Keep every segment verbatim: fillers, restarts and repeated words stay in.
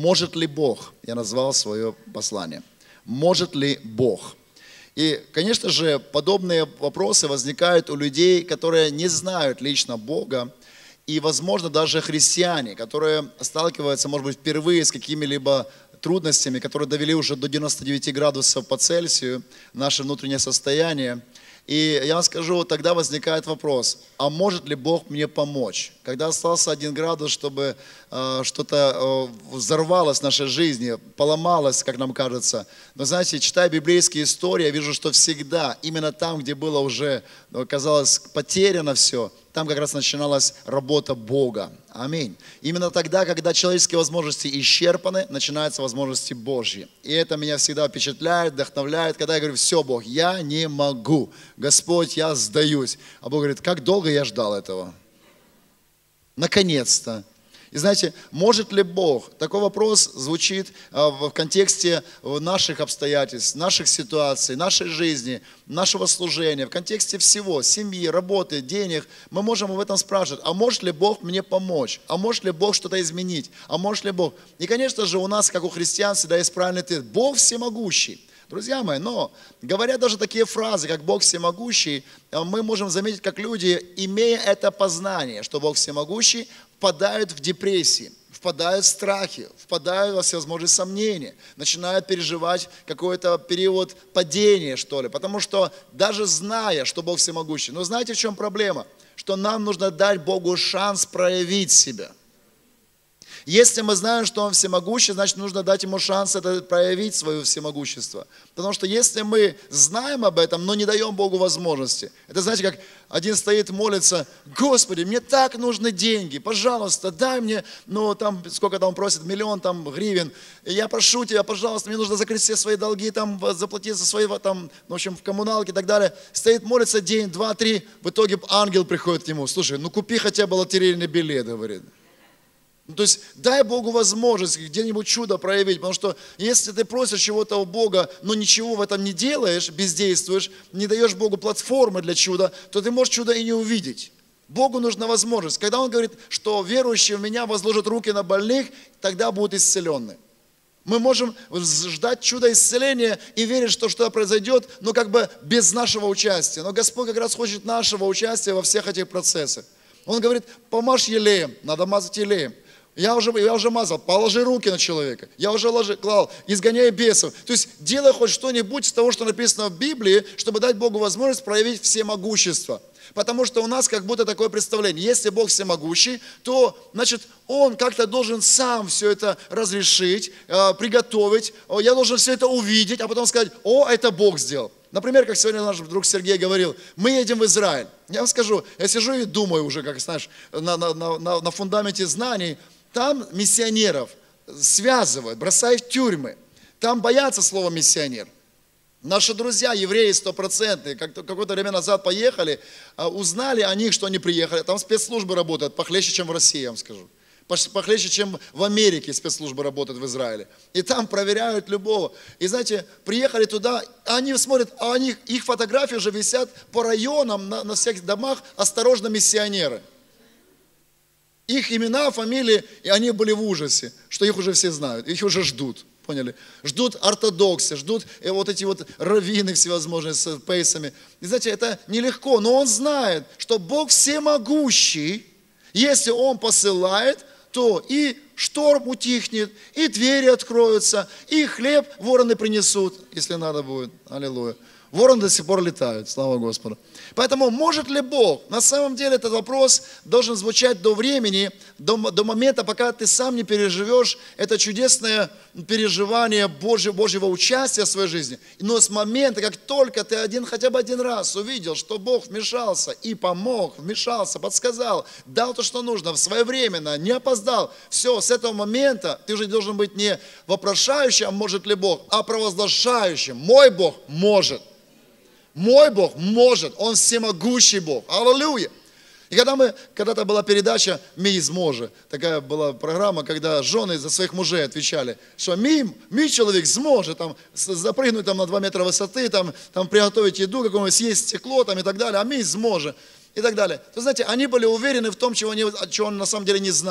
«Может ли Бог?» Я назвал свое послание. «Может ли Бог?» И, конечно же, подобные вопросы возникают у людей, которые не знают лично Бога, и, возможно, даже христиане, которые сталкиваются, может быть, впервые с какими-либо трудностями, которые довели уже до девяноста девяти градусов по Цельсию, наше внутреннее состояние. И я вам скажу, тогда возникает вопрос, а может ли Бог мне помочь? Когда остался один градус, чтобы э, что-то э, взорвалось в нашей жизни, поломалось, как нам кажется. Но знаете, читая библейские истории, я вижу, что всегда, именно там, где было уже, казалось, потеряно все, там как раз начиналась работа Бога. Аминь. Именно тогда, когда человеческие возможности исчерпаны, начинаются возможности Божьи. И это меня всегда впечатляет, вдохновляет, когда я говорю, все, Бог, я не могу. Господь, я сдаюсь. А Бог говорит, как долго я ждал этого? Наконец-то. И знаете, может ли Бог? Такой вопрос звучит в контексте наших обстоятельств, наших ситуаций, нашей жизни, нашего служения, в контексте всего, семьи, работы, денег. Мы можем об этом спрашивать, а может ли Бог мне помочь? А может ли Бог что-то изменить? А может ли Бог? И, конечно же, у нас, как у христиан, всегда есть правильный ответ. Бог всемогущий. Друзья мои, но говоря даже такие фразы, как Бог всемогущий, мы можем заметить, как люди, имея это познание, что Бог всемогущий, впадают в депрессии, впадают в страхи, впадают во всевозможные сомнения, начинают переживать какой-то период падения, что ли. Потому что даже зная, что Бог всемогущий, но знаете, в чем проблема? Что нам нужно дать Богу шанс проявить себя. Если мы знаем, что Он всемогущий, значит, нужно дать Ему шанс это проявить свое всемогущество. Потому что если мы знаем об этом, но не даем Богу возможности, это, знаете, как один стоит, молится, Господи, мне так нужны деньги, пожалуйста, дай мне, ну, там, сколько там он просит, миллион там гривен, и я прошу Тебя, пожалуйста, мне нужно закрыть все свои долги, там, заплатить за свои, там, в общем, в коммуналке и так далее. Стоит, молится день, два, три, в итоге ангел приходит к нему, слушай, ну, купи хотя бы лотерейный билет, говорит. Ну, то есть дай Богу возможность где-нибудь чудо проявить, потому что если ты просишь чего-то у Бога, но ничего в этом не делаешь, бездействуешь, не даешь Богу платформы для чуда, то ты можешь чудо и не увидеть. Богу нужна возможность. Когда Он говорит, что верующие в Меня возложат руки на больных, тогда будут исцелены. Мы можем ждать чуда исцеления и верить, что что-то произойдет, но как бы без нашего участия. Но Господь как раз хочет нашего участия во всех этих процессах. Он говорит, помажь елеем, надо мазать елеем. Я уже, я уже мазал, положи руки на человека. Я уже ложи, клал, изгоняй бесов. То есть делай хоть что-нибудь из того, что написано в Библии, чтобы дать Богу возможность проявить всемогущество. Потому что у нас как будто такое представление. Если Бог всемогущий, то, значит, Он как-то должен сам все это разрешить, э, приготовить. Я должен все это увидеть, а потом сказать, о, это Бог сделал. Например, как сегодня наш друг Сергей говорил, мы едем в Израиль. Я вам скажу, я сижу и думаю уже, как знаешь, на, на, на, на фундаменте знаний, там миссионеров связывают, бросают в тюрьмы. Там боятся слова миссионер. Наши друзья, евреи стопроцентные, какое-то время назад поехали, узнали о них, что они приехали. Там спецслужбы работают похлеще, чем в России, я вам скажу. Похлеще, чем в Америке спецслужбы работают в Израиле. И там проверяют любого. И знаете, приехали туда, они смотрят, а они, их фотографии уже висят по районам, на, на всех домах, осторожно, миссионеры. Их имена, фамилии, и они были в ужасе, что их уже все знают, их уже ждут. Поняли? Ждут ортодоксы, ждут вот эти вот раввины всевозможные с пейсами. И знаете, это нелегко, но он знает, что Бог всемогущий. Если Он посылает, то и шторм утихнет, и двери откроются, и хлеб вороны принесут, если надо будет. Аллилуйя. Вороны до сих пор летают, слава Господу. Поэтому может ли Бог? На самом деле этот вопрос должен звучать до времени, до, до момента, пока ты сам не переживешь это чудесное переживание Божьего, Божьего участия в своей жизни. Но с момента, как только ты один, хотя бы один раз увидел, что Бог вмешался и помог, вмешался, подсказал, дал то, что нужно, своевременно, не опоздал, все, с этого момента ты уже должен быть не вопрошающим, а может ли Бог, а провозглашающим. Мой Бог может. Мой Бог может, Он всемогущий Бог. Аллилуйя. И когда мы, когда-то была передача «Мій зможе», такая была программа, когда жены за своих мужей отвечали, что «Мій, мій человек сможет там, запрыгнуть там, на два метра высоты, там, там, приготовить еду, какое-нибудь съесть стекло там, и так далее, а мій зможет». И так далее. То, знаете, они были уверены в том, чего они, чего они на самом деле не знали.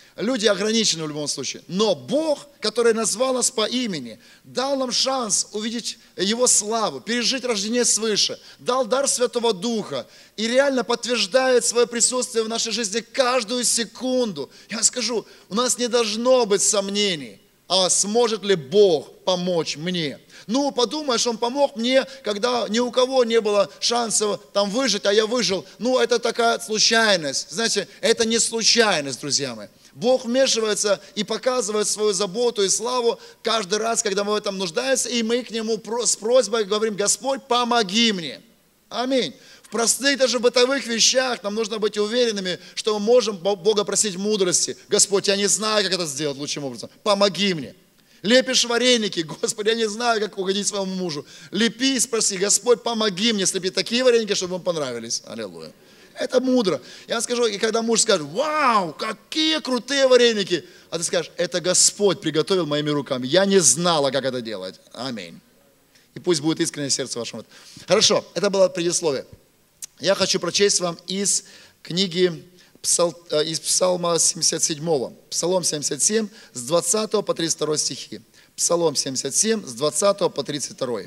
Люди ограничены в любом случае. Но Бог, который назвал нас по имени, дал нам шанс увидеть Его славу, пережить рождение свыше, дал дар Святого Духа и реально подтверждает свое присутствие в нашей жизни каждую секунду. Я скажу, у нас не должно быть сомнений, а сможет ли Бог помочь мне. Ну, подумаешь, Он помог мне, когда ни у кого не было шансов там выжить, а я выжил. Ну, это такая случайность. Знаете, это не случайность, друзья мои. Бог вмешивается и показывает свою заботу и славу каждый раз, когда мы в этом нуждаемся, и мы к Нему с просьбой говорим: Господь, помоги мне. Аминь. В простых даже бытовых вещах нам нужно быть уверенными, что мы можем Бога просить мудрости. Господь, я не знаю, как это сделать лучшим образом. Помоги мне. Лепишь вареники, Господи, я не знаю, как угодить своему мужу. Лепи и спроси: Господь, помоги мне слепить такие вареники, чтобы им понравились. Аллилуйя. Это мудро. Я скажу, и когда муж скажет: вау, какие крутые вареники, а ты скажешь: это Господь приготовил моими руками. Я не знала, как это делать. Аминь. И пусть будет искреннее сердце вашему. Хорошо, это было предисловие. Я хочу прочесть вам из книги, из Псалма семьдесят седьмого. Псалом семьдесят семь с двадцатого по тридцать второй стихи. Псалом семьдесят семь с двадцатого по тридцать второй.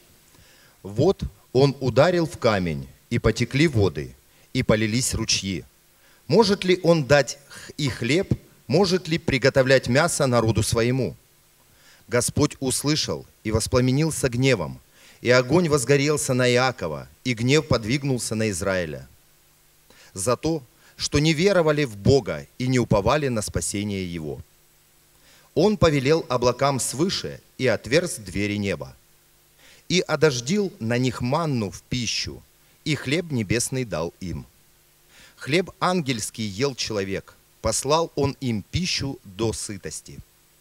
Вот он ударил в камень, и потекли воды, и полились ручьи. Может ли он дать и хлеб, может ли приготовлять мясо народу своему? Господь услышал и воспламенился гневом, и огонь возгорелся на Иакова, и гнев подвигнулся на Израиля. За то, что не веровали в Бога и не уповали на спасение Его. Он повелел облакам свыше и отверз двери неба, и одождил на них манну в пищу, и хлеб небесный дал им. Хлеб ангельский ел человек, послал он им пищу до сытости.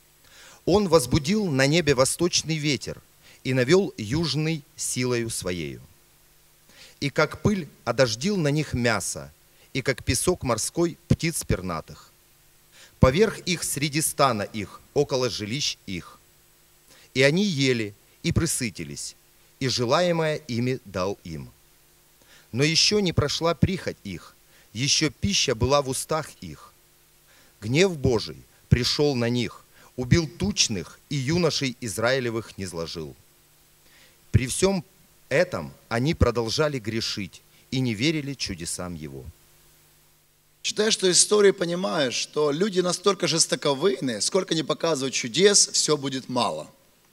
Он возбудил на небе восточный ветер и навел южный силою своею. И как пыль одождил на них мясо, и как песок морской птиц пернатых. Поверх их среди стана их, около жилищ их. И они ели и пресытились, и желаемое ими дал им. Но еще не прошла прихоть их, еще пища была в устах их. Гнев Божий пришел на них, убил тучных, и юношей Израилевых низложил. При всем этом они продолжали грешить и не верили чудесам Его. Читаешь эту историю и понимаешь, что люди настолько жестоковыйны, сколько не показывают чудес, все будет мало.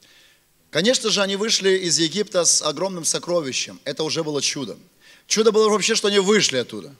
Конечно же, они вышли из Египта с огромным сокровищем. Это уже было чудо. Чудо было вообще, что они вышли оттуда.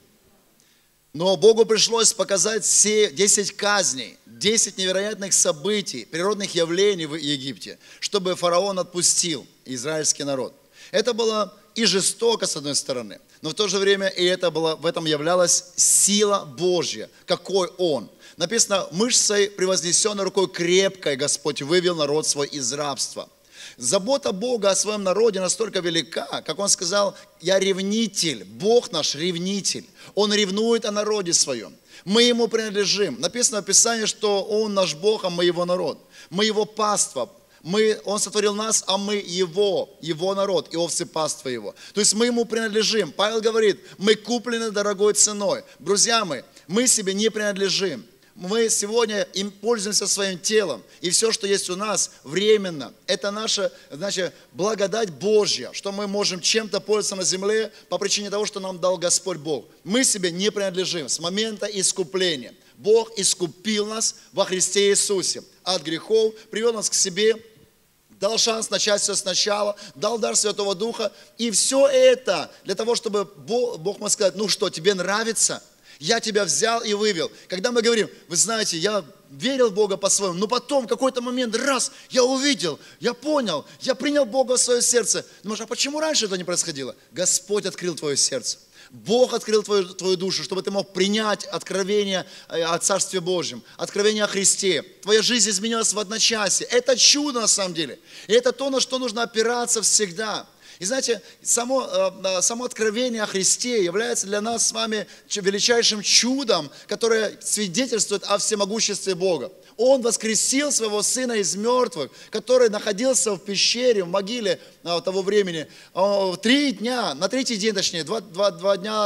Но Богу пришлось показать все десять казней, десять невероятных событий, природных явлений в Египте, чтобы фараон отпустил израильский народ. Это было и жестоко, с одной стороны, но в то же время и это было, в этом являлась сила Божья, какой Он. Написано: мышцей превознесенной рукой крепкой Господь вывел народ свой из рабства. Забота Бога о своем народе настолько велика, как Он сказал: я ревнитель, Бог наш ревнитель. Он ревнует о народе своем. Мы Ему принадлежим. Написано в Писании, что Он наш Бог, а мы Его народ. Мы Его паства. Мы, Он сотворил нас, а мы Его, Его народ, и овцы паства Его. То есть мы Ему принадлежим. Павел говорит: мы куплены дорогой ценой. Друзья мои, мы себе не принадлежим. Мы сегодня им пользуемся своим телом, и все, что есть у нас, временно. Это наша, значит, благодать Божья, что мы можем чем-то пользоваться на земле по причине того, что нам дал Господь Бог. Мы себе не принадлежим с момента искупления. Бог искупил нас во Христе Иисусе от грехов, привел нас к себе, дал шанс начать все сначала, дал дар Святого Духа. И все это для того, чтобы Бог, Бог мог сказать: ну что, тебе нравится? Я тебя взял и вывел. Когда мы говорим: вы знаете, я верил в Бога по-своему, но потом в какой-то момент, раз, я увидел, я понял, я принял Бога в свое сердце. Думаешь, а почему раньше это не происходило? Господь открыл твое сердце. Бог открыл твою, твою душу, чтобы ты мог принять откровение о Царстве Божьем, откровение о Христе. Твоя жизнь изменилась в одночасье. Это чудо на самом деле. И это то, на что нужно опираться всегда. И знаете, само, само откровение о Христе является для нас с вами величайшим чудом, которое свидетельствует о всемогуществе Бога. Он воскресил своего Сына из мертвых, который находился в пещере, в могиле того времени, три дня, на третий день, точнее, два, два, два дня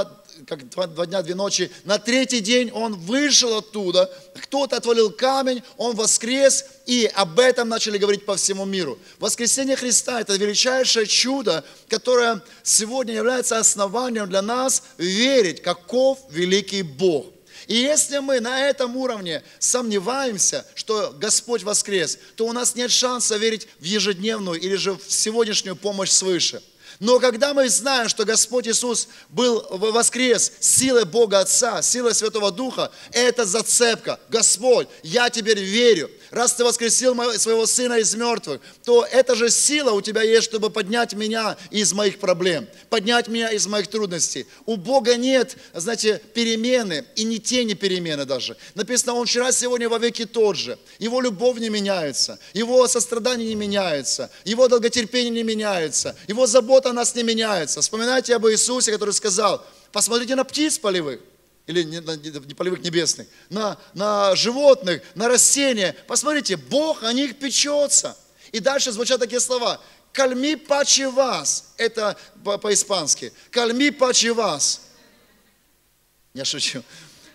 как два, два дня, две ночи. На третий день он вышел оттуда, кто-то отвалил камень, он воскрес, и об этом начали говорить по всему миру. Воскресение Христа – это величайшее чудо, которое сегодня является основанием для нас верить, каков великий Бог. И если мы на этом уровне сомневаемся, что Господь воскрес, то у нас нет шанса верить в ежедневную или же в сегодняшнюю помощь свыше. Но когда мы знаем, что Господь Иисус был воскрес силой Бога Отца, силой Святого Духа, это зацепка. Господь, я теперь верю. Раз Ты воскресил своего Сына из мертвых, то эта же сила у Тебя есть, чтобы поднять меня из моих проблем, поднять меня из моих трудностей. У Бога нет, знаете, перемены и не тени перемены даже. Написано, Он вчера, сегодня, во веки тот же. Его любовь не меняется, Его сострадание не меняется, Его долготерпение не меняется, Его забота о нас не меняется. Вспоминайте об Иисусе, который сказал, посмотрите на птиц полевых, или не, не полевых небесных, на, на животных, на растения. Посмотрите, Бог о них печется. И дальше звучат такие слова. Кальми паче вас. Это по- по-испански. Кальми паче вас. Я шучу.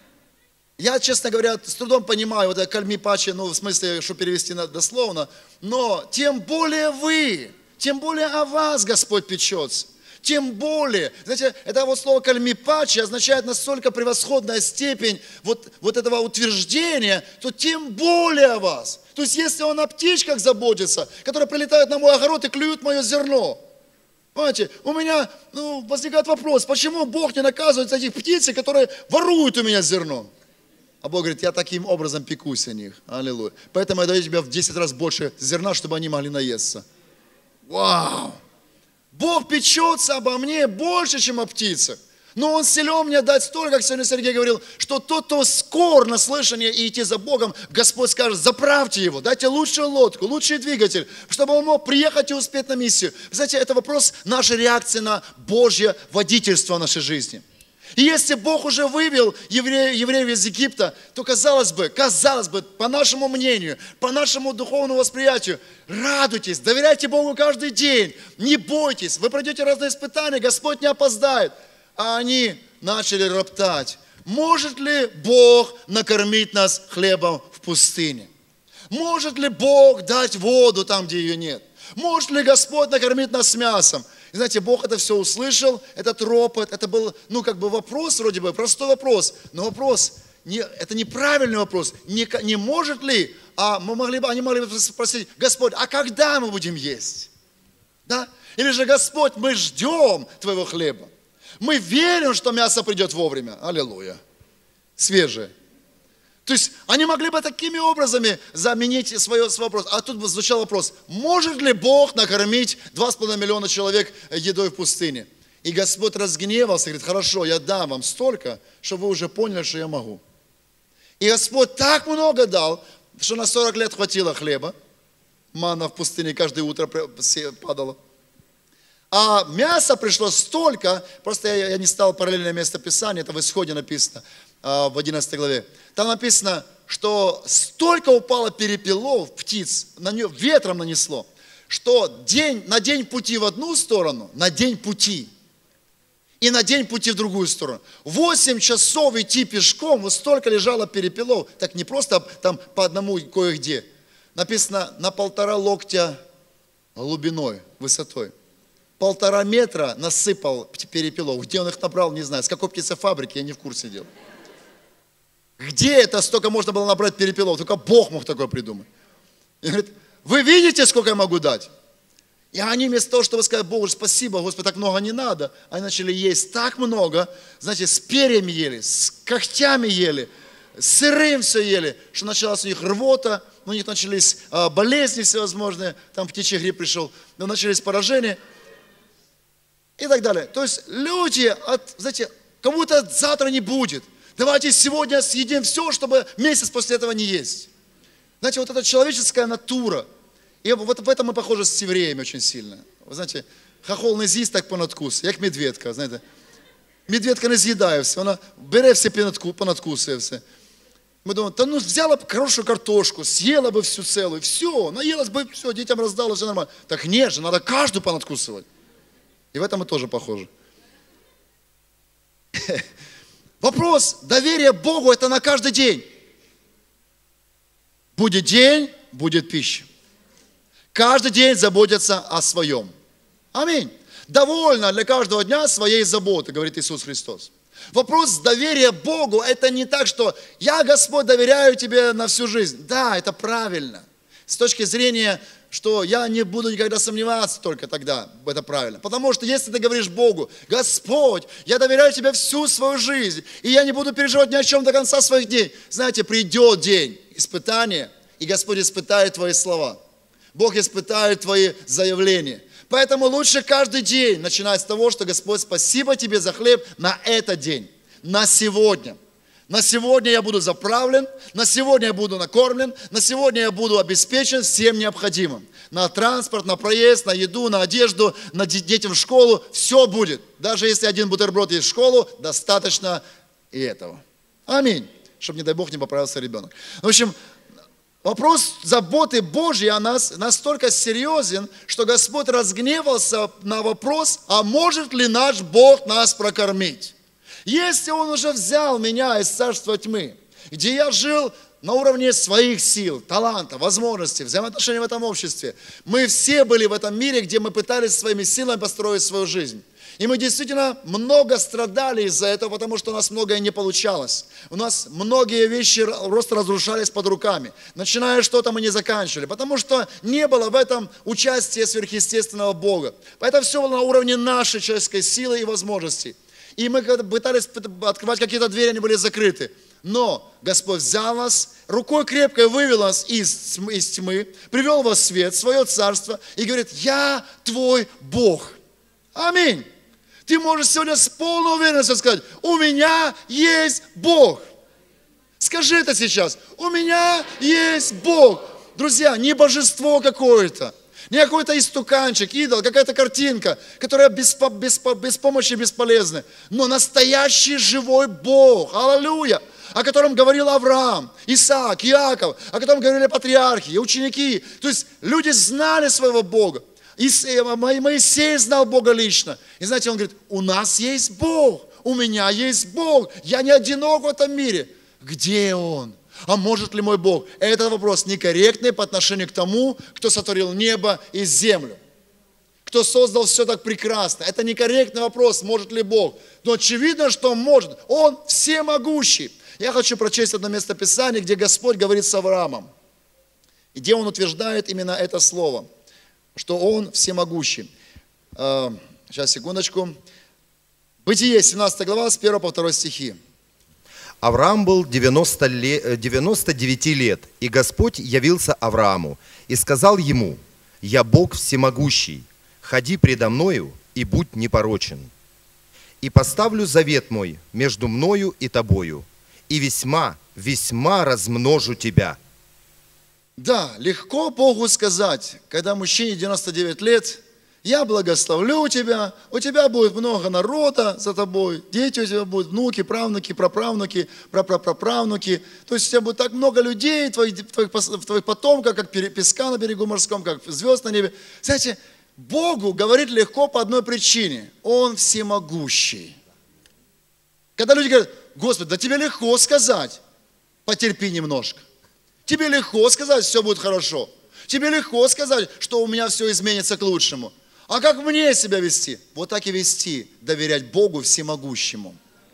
Я, честно говоря, с трудом понимаю, вот это кальми паче, ну, в смысле, что перевести дословно. Но тем более вы, тем более о вас Господь печется. Тем более, знаете, это вот слово кальмипачи означает настолько превосходная степень вот, вот этого утверждения, то тем более о вас. То есть, если Он о птичках заботится, которые прилетают на мой огород и клюют мое зерно. Понимаете, у меня ну, возникает вопрос, почему Бог не наказывает этих птиц, которые воруют у меня зерно? А Бог говорит, я таким образом пекусь о них. Аллилуйя. Поэтому я даю тебе в десять раз больше зерна, чтобы они могли наесться. Вау! Бог печется обо мне больше, чем о птицах. Но Он силен мне дать столько, как сегодня Сергей говорил, что тот, кто скор на слышание и идти за Богом, Господь скажет, заправьте его, дайте лучшую лодку, лучший двигатель, чтобы он мог приехать и успеть на миссию. Знаете, это вопрос нашей реакции на Божье водительство в нашей жизни. И если Бог уже вывел евреев, евреев из Египта, то казалось бы, казалось бы, по нашему мнению, по нашему духовному восприятию, радуйтесь, доверяйте Богу каждый день, не бойтесь, вы пройдете разные испытания, Господь не опоздает. А они начали роптать. Может ли Бог накормить нас хлебом в пустыне? Может ли Бог дать воду там, где ее нет? Может ли Господь накормить нас мясом? И знаете, Бог это все услышал, этот ропот, это был, ну, как бы вопрос, вроде бы, простой вопрос, но вопрос, не, это неправильный вопрос, не, не может ли, а мы могли бы, они могли бы спросить, Господь, а когда мы будем есть? Да? Или же, Господь, мы ждем Твоего хлеба, мы верим, что мясо придет вовремя, аллилуйя, свежее. То есть они могли бы такими образами заменить свой, свой вопрос. А тут звучал вопрос, может ли Бог накормить два с половиной миллиона человек едой в пустыне? И Господь разгневался и говорит, хорошо, я дам вам столько, чтобы вы уже поняли, что я могу. И Господь так много дал, что на сорок лет хватило хлеба. Манна в пустыне каждое утро падала. А мяса пришло столько, просто я, я не стал параллельное место Писания, это в Исходе написано, в одиннадцатой главе. Там написано, что столько упало перепелов, птиц, на нее ветром нанесло, что день, на день пути в одну сторону, на день пути, и на день пути в другую сторону. Восемь часов идти пешком, вот столько лежало перепелов, так не просто там по одному кое-где. Написано на полтора локтя глубиной, высотой. Полтора метра насыпал перепелов. Где он их набрал, не знаю. С какой птицефабрики, я не в курсе дела. Где это столько можно было набрать перепелов? Только Бог мог такое придумать. И говорит, вы видите, сколько я могу дать? И они вместо того, чтобы сказать Богу, спасибо, Господи, так много не надо, они начали есть так много, знаете, с перьями ели, с когтями ели, с сырым все ели, что началась у них рвота, у них начались а, болезни всевозможные, там птичий грипп пришел, но начались поражения. И так далее. То есть люди, от, знаете, как будто завтра не будет. Давайте сегодня съедим все, чтобы месяц после этого не есть. Знаете, вот эта человеческая натура. И вот в этом мы похожи с евреями очень сильно. Вы знаете, хохол не з'їсть, так понадкус, як медведка, знаєте. Медведка не з'їдає все, вона бере все, понадкусує все. Мы думаем, да ну взяла бы хорошую картошку, съела бы всю целую, все, наелась бы, все, детям раздала, все нормально. Так нет же, надо каждую понадкусывать. И в этом мы тоже похожи. Вопрос доверия Богу – это на каждый день. Будет день, будет пища. Каждый день заботятся о своем. Аминь. Довольно для каждого дня своей заботы, говорит Иисус Христос. Вопрос доверия Богу – это не так, что я, Господь, доверяю Тебе на всю жизнь. Да, это правильно. С точки зрения, что я не буду никогда сомневаться только тогда, это правильно. Потому что если ты говоришь Богу, Господь, я доверяю Тебе всю свою жизнь, и я не буду переживать ни о чем до конца своих дней. Знаете, придет день испытания, и Господь испытает твои слова. Бог испытает твои заявления. Поэтому лучше каждый день начинать с того, что Господь, спасибо Тебе за хлеб на этот день, на сегодня. На сегодня я буду заправлен, на сегодня я буду накормлен, на сегодня я буду обеспечен всем необходимым. На транспорт, на проезд, на еду, на одежду, на детям в школу, все будет. Даже если один бутерброд есть в школу, достаточно и этого. Аминь. Чтобы, не дай Бог, не поправился ребенок. В общем, вопрос заботы Божьей о нас настолько серьезен, что Господь разгневался на вопрос, а может ли наш Бог нас прокормить? Если Он уже взял меня из царства тьмы, где я жил на уровне своих сил, таланта, возможностей, взаимоотношений в этом обществе, мы все были в этом мире, где мы пытались своими силами построить свою жизнь. И мы действительно много страдали из-за этого, потому что у нас многое не получалось. У нас многие вещи просто разрушались под руками. Начиная что-то мы не заканчивали, потому что не было в этом участия сверхъестественного Бога. Поэтому все было на уровне нашей человеческой силы и возможностей. И мы пытались открывать какие-то двери, они были закрыты. Но Господь взял нас, рукой крепкой вывел нас из, из тьмы, привел вас в свет, в свое царство и говорит, я твой Бог. Аминь. Ты можешь сегодня с полной уверенностью сказать, у меня есть Бог. Скажи это сейчас. У меня есть Бог. Друзья, не божество какое-то, не какой-то истуканчик, идол, какая-то картинка, которая без, без, без помощи бесполезна, но настоящий живой Бог. Аллилуйя. О котором говорил Авраам, Исаак, Иаков, о котором говорили патриархи и ученики. То есть люди знали своего Бога. Моисей знал Бога лично. И знаете, он говорит, у нас есть Бог, у меня есть Бог, я не одинок в этом мире. Где Он? А может ли мой Бог? Этот вопрос некорректный по отношению к тому, кто сотворил небо и землю. Кто создал все так прекрасно. Это некорректный вопрос, может ли Бог. Но очевидно, что Он может. Он всемогущий. Я хочу прочесть одно место Писания, где Господь говорит с Авраамом. И где Он утверждает именно это слово. Что Он всемогущий. Сейчас, секундочку. Бытие, семнадцатая глава, с первого по второй стихи. Авраам был девяносто лет, девяносто девять лет, и Господь явился Аврааму и сказал ему, «Я Бог всемогущий, ходи предо мною и будь непорочен. И поставлю завет мой между мною и тобою, и весьма, весьма размножу тебя». Да, легко Богу сказать, когда мужчине девяносто девять лет, я благословлю тебя, у тебя будет много народа за тобой, дети у тебя будут, внуки, правнуки, праправнуки, прапраправнуки. То есть у тебя будет так много людей, твоих, твоих, твоих потомков, как песка на берегу морском, как звезд на небе. Знаете, Богу говорить легко по одной причине. Он всемогущий. Когда люди говорят, Господи, да тебе легко сказать, потерпи немножко. Тебе легко сказать, все будет хорошо. Тебе легко сказать, что у меня все изменится к лучшему. А как мне себя вести? Вот так и вести, доверять Богу всемогущему.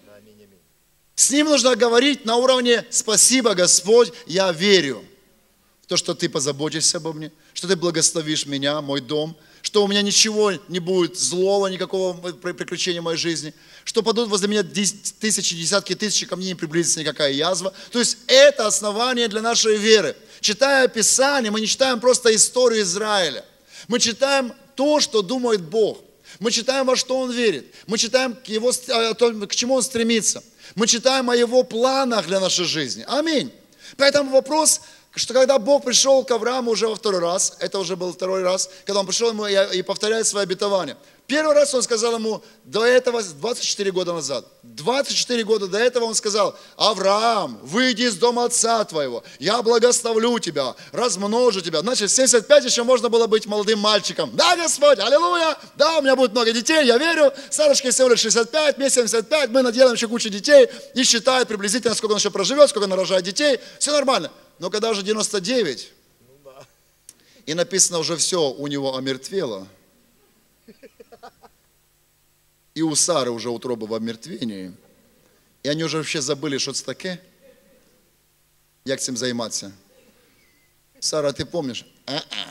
С Ним нужно говорить на уровне «Спасибо, Господь, я верю в то, что Ты позаботишься обо мне, что Ты благословишь меня, мой дом, что у меня ничего не будет злого, никакого приключения в моей жизни, что падут возле меня тысячи, десятки тысяч, ко мне не приблизится никакая язва». То есть это основание для нашей веры. Читая Писание, мы не читаем просто историю Израиля. Мы читаем то, что думает Бог. Мы читаем, во что Он верит. Мы читаем, к, его, к чему Он стремится. Мы читаем о Его планах для нашей жизни. Аминь. Поэтому вопрос, что когда Бог пришел к Аврааму уже во второй раз, это уже был второй раз, когда Он пришел ему и повторяет свои обетования. Первый раз он сказал ему до этого, двадцать четыре года назад, двадцать четыре года до этого он сказал: Авраам, выйди из дома отца твоего, я благословлю тебя, размножу тебя. Значит, в семьдесят пять еще можно было быть молодым мальчиком. Да, Господь, аллилуйя, да, у меня будет много детей, я верю. Сарочке всего лишь шестьдесят пять, мне семьдесят пять, мы наделаем еще кучу детей и считает приблизительно, сколько он еще проживет, сколько он нарожает детей, все нормально. Но когда уже девяносто девять, и написано уже все у него омертвело, и у Сары уже утроба в омертвении, и они уже вообще забыли, что это таке, як цим займатися. Сара, ты помнишь? А-а.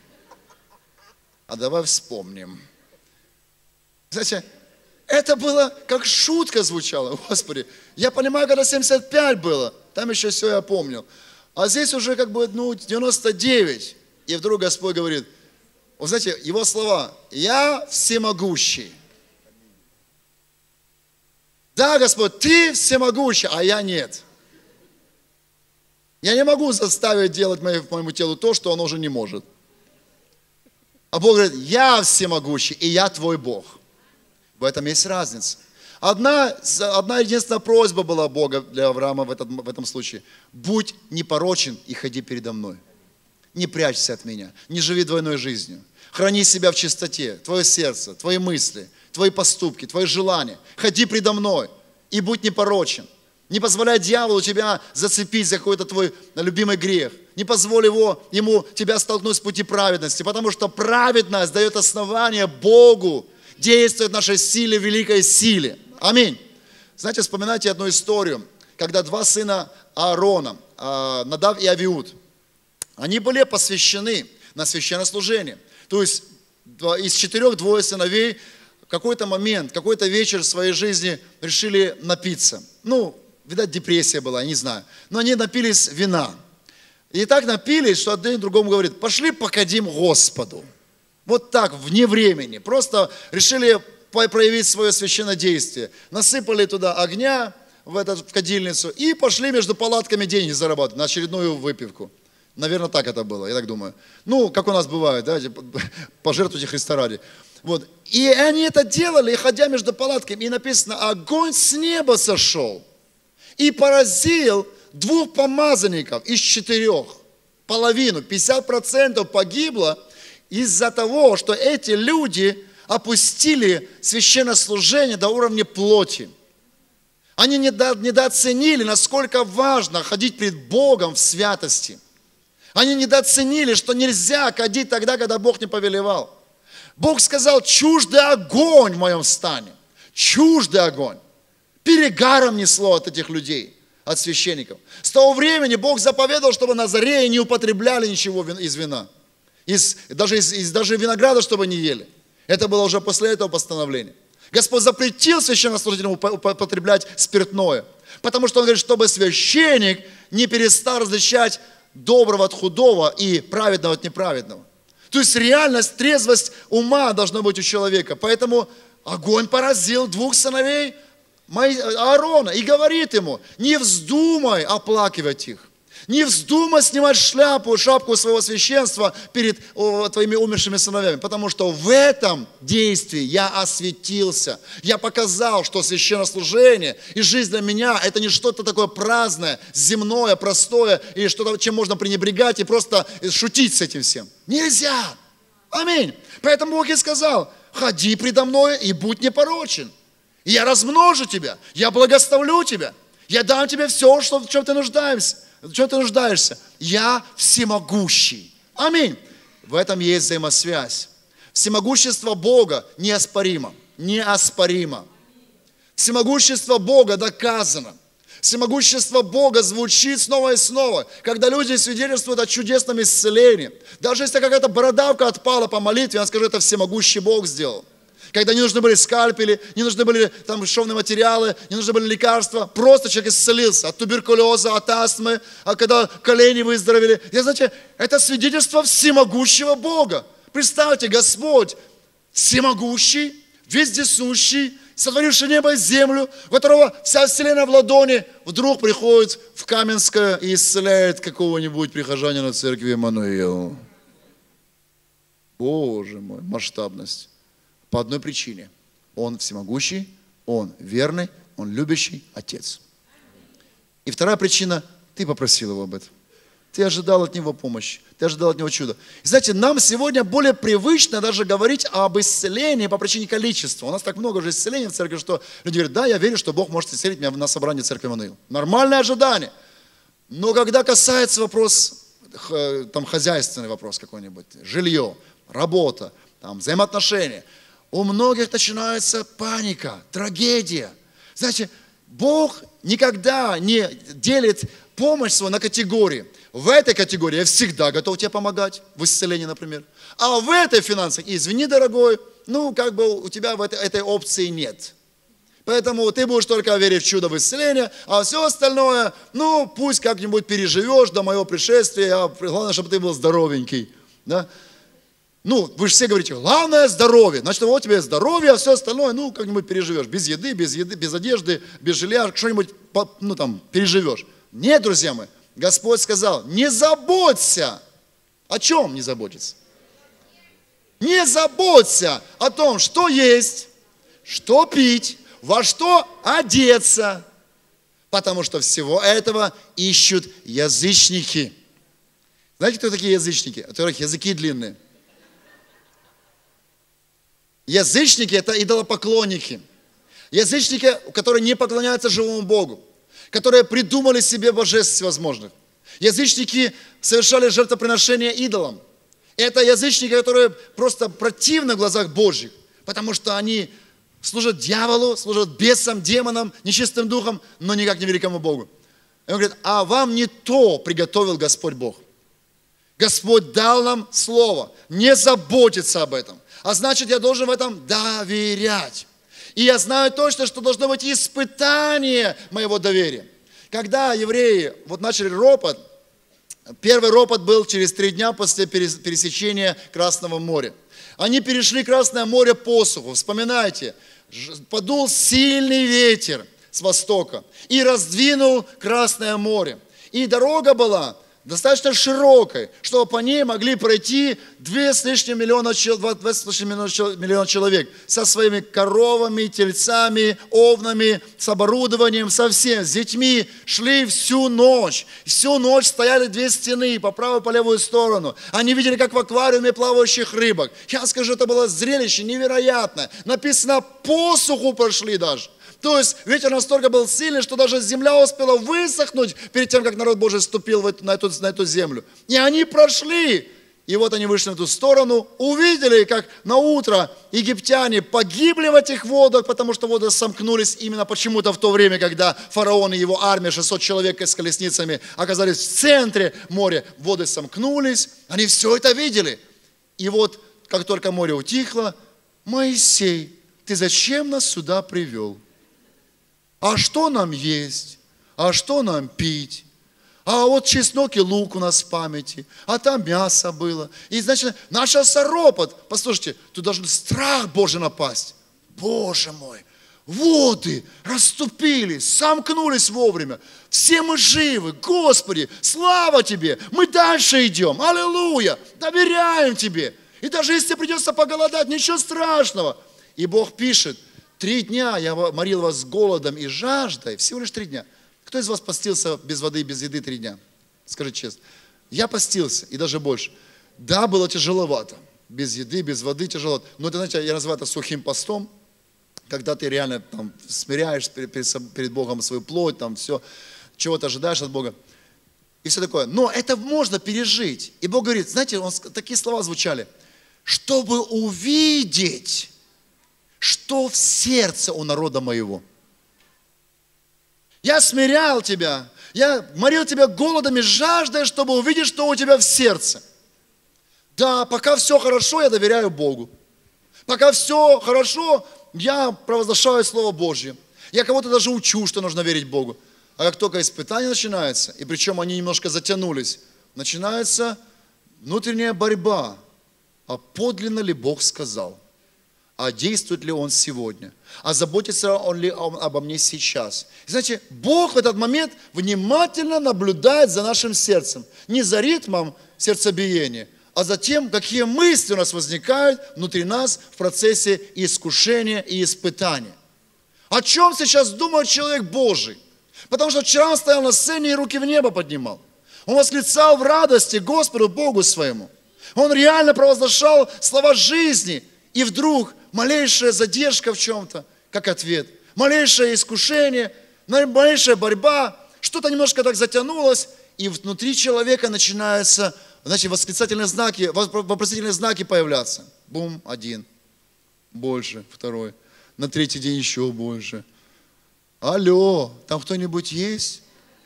А давай вспомним. Знаете, это было как шутка звучало, Господи. Я понимаю, когда семьдесят пять было, там еще все я помнил. А здесь уже как бы, ну, девяносто девять. И вдруг Господь говорит, вы знаете, его слова: «Я всемогущий». Да, Господь, ты всемогущий, а я нет. Я не могу заставить делать моему телу то, что оно уже не может. А Бог говорит: я всемогущий, и я твой Бог. В этом есть разница. Одна, одна единственная просьба была Бога для Авраама в этом, в этом случае. Будь непорочен и ходи передо мной. Не прячься от меня, не живи двойной жизнью. Храни себя в чистоте, твое сердце, твои мысли, твои поступки, твои желания. Ходи предо мной и будь непорочен. Не позволяй дьяволу тебя зацепить за какой-то твой любимый грех. Не позволь его, ему тебя столкнуть с пути праведности, потому что праведность дает основание Богу действовать в нашей силе, великой силе. Аминь. Знаете, вспоминайте одну историю, когда два сына Аарона, Надав и Авиуд, они были посвящены на священнослужение. То есть из четырех двое сыновей в какой-то момент, какой-то вечер в своей жизни решили напиться. Ну, видать, депрессия была, я не знаю. Но они напились вина. И так напились, что один другому говорит: пошли покадим Господу. Вот так, вне времени. Просто решили проявить свое священнодействие. Насыпали туда огня в, этот, в кадильницу и пошли между палатками деньги зарабатывать на очередную выпивку. Наверное, так это было, я так думаю. Ну, как у нас бывает, да, пожертвуйте Христа ради. Вот. И они это делали, ходя между палатками, и написано: огонь с неба сошел и поразил двух помазанников из четырех. Половину, пятьдесят процентов погибло из-за того, что эти люди опустили священнослужение до уровня плоти. Они недо, недооценили, насколько важно ходить пред Богом в святости. Они недооценили, что нельзя ходить тогда, когда Бог не повелевал. Бог сказал: чуждый огонь в моем стане. Чуждый огонь. Перегаром несло от этих людей, от священников. С того времени Бог заповедовал, чтобы назареи не употребляли ничего из вина. Из, даже, из, из, даже винограда, чтобы не ели. Это было уже после этого постановления. Господь запретил священнослужителям употреблять спиртное. Потому что Он говорит, чтобы священник не перестал различать доброго от худого и праведного от неправедного. То есть реальность, трезвость ума должна быть у человека. Поэтому огонь поразил двух сыновей Аарона и говорит ему: не вздумай оплакивать их. Не вздумай снимать шляпу, шапку своего священства перед о, твоими умершими сыновьями, потому что в этом действии я осветился. Я показал, что священнослужение и жизнь для меня это не что-то такое праздное, земное, простое, и что-то, чем можно пренебрегать и просто шутить с этим всем. Нельзя. Аминь. Поэтому Бог и сказал: ходи предо мной и будь непорочен. И я размножу тебя, я благословлю тебя, я дам тебе все, что, в чем ты нуждаешься. В чем ты нуждаешься? Я всемогущий. Аминь. В этом есть взаимосвязь. Всемогущество Бога неоспоримо. Неоспоримо. Всемогущество Бога доказано. Всемогущество Бога звучит снова и снова, когда люди свидетельствуют о чудесном исцелении. Даже если какая-то бородавка отпала по молитве, он скажет: это всемогущий Бог сделал. Когда не нужны были скальпели, не нужны были там шовные материалы, не нужны были лекарства. Просто человек исцелился от туберкулеза, от астмы, а когда колени выздоровели. И знаете, это свидетельство всемогущего Бога. Представьте, Господь всемогущий, вездесущий, сотворивший небо и землю, у которого вся вселенная в ладони, вдруг приходит в Каменское и исцеляет какого-нибудь прихожанина церкви Эммануил. Боже мой, масштабность. По одной причине. Он всемогущий, Он верный, Он любящий Отец. И вторая причина, ты попросил Его об этом. Ты ожидал от Него помощи, ты ожидал от Него чуда. И знаете, нам сегодня более привычно даже говорить об исцелении по причине количества. У нас так много уже исцелений в церкви, что люди говорят, да, я верю, что Бог может исцелить меня на собрании церкви Иммануил. Нормальное ожидание. Но когда касается вопрос, там хозяйственный вопрос какой-нибудь, жилье, работа, там, взаимоотношения, у многих начинается паника, трагедия. Знаете, Бог никогда не делит помощь свою на категории. В этой категории я всегда готов тебе помогать, в исцелении, например. А в этой финансах, извини, дорогой, ну, как бы у тебя в этой, этой опции нет. Поэтому ты будешь только верить в чудо, в исцеление, а все остальное, ну, пусть как-нибудь переживешь до моего пришествия, а главное, чтобы ты был здоровенький. Да? Ну, вы же все говорите, главное здоровье. Значит, вот тебе здоровье, а все остальное, ну, как-нибудь переживешь. Без еды, без еды, без одежды, без жилья, что-нибудь, ну, там, переживешь. Нет, друзья мои, Господь сказал, не заботься. О чем не заботиться? Не заботься о том, что есть, что пить, во что одеться. Потому что всего этого ищут язычники. Знаете, кто такие язычники? У которых языки длинные. Язычники – это идолопоклонники. Язычники, которые не поклоняются живому Богу, которые придумали себе божеств всевозможных. Язычники совершали жертвоприношения идолам. Это язычники, которые просто противны в глазах Божьих, потому что они служат дьяволу, служат бесам, демонам, нечистым духом, но никак не великому Богу. И он говорит, а вам не то приготовил Господь Бог. Господь дал нам слово, не заботиться об этом. А значит, я должен в этом доверять. И я знаю точно, что должно быть испытание моего доверия. Когда евреи вот начали ропот, первый ропот был через три дня после пересечения Красного моря. Они перешли Красное море посуху. Вспоминайте, подул сильный ветер с востока и раздвинул Красное море. И дорога была достаточно широкой, чтобы по ней могли пройти два с лишним миллиона, два с лишним миллиона человек со своими коровами, тельцами, овнами, с оборудованием, со всем, с детьми. Шли всю ночь. Всю ночь стояли две стены по правую и по левую сторону. Они видели, как в аквариуме плавающих рыбок. Я скажу, это было зрелище невероятное. Написано, посуху прошли даже. То есть ветер настолько был сильный, что даже земля успела высохнуть перед тем, как народ Божий ступил на эту, на эту землю. И они прошли. И вот они вышли на ту сторону, увидели, как на утро египтяне погибли в этих водах, потому что воды сомкнулись именно почему-то в то время, когда фараон и его армия, шестьсот человек с колесницами, оказались в центре моря. Воды сомкнулись, они все это видели. И вот, как только море утихло, Моисей, ты зачем нас сюда привел? А что нам есть? А что нам пить? А вот чеснок и лук у нас в памяти. А там мясо было. И значит, начался ропот. Послушайте, тут должен страх Божий напасть. Боже мой, воды расступились, сомкнулись вовремя. Все мы живы. Господи, слава Тебе. Мы дальше идем. Аллилуйя. Доверяем Тебе. И даже если придется поголодать, ничего страшного. И Бог пишет, три дня я морил вас голодом и жаждой, всего лишь три дня. Кто из вас постился без воды и без еды три дня? Скажите честно. Я постился, и даже больше. Да, было тяжеловато. Без еды, без воды тяжело. Но это, знаете, я называю это сухим постом, когда ты реально там, смиряешь перед, перед Богом свою плоть, там все, чего ты ожидаешь от Бога. И все такое. Но это можно пережить. И Бог говорит, знаете, он, такие слова звучали. Чтобы увидеть, что в сердце у народа моего. Я смирял тебя, я морил тебя голодом и жаждой, чтобы увидеть, что у тебя в сердце. Да, пока все хорошо, я доверяю Богу. Пока все хорошо, я провозглашаю Слово Божье. Я кого-то даже учу, что нужно верить Богу. А как только испытание начинается, и причем они немножко затянулись, начинается внутренняя борьба. А подлинно ли Бог сказал? А действует ли Он сегодня? А заботится Он ли обо мне сейчас? И знаете, Бог в этот момент внимательно наблюдает за нашим сердцем. Не за ритмом сердцебиения, а затем, какие мысли у нас возникают внутри нас в процессе искушения и испытания. О чем сейчас думает человек Божий? Потому что вчера он стоял на сцене и руки в небо поднимал. Он восклицал в радости Господу Богу своему. Он реально провозглашал слова жизни. И вдруг малейшая задержка в чем-то, как ответ. Малейшее искушение, малейшая борьба, что-то немножко так затянулось, и внутри человека начинаются, значит, восклицательные знаки, вопросительные знаки появляться. Бум, один, больше, второй, на третий день еще больше. Алло, там кто-нибудь есть?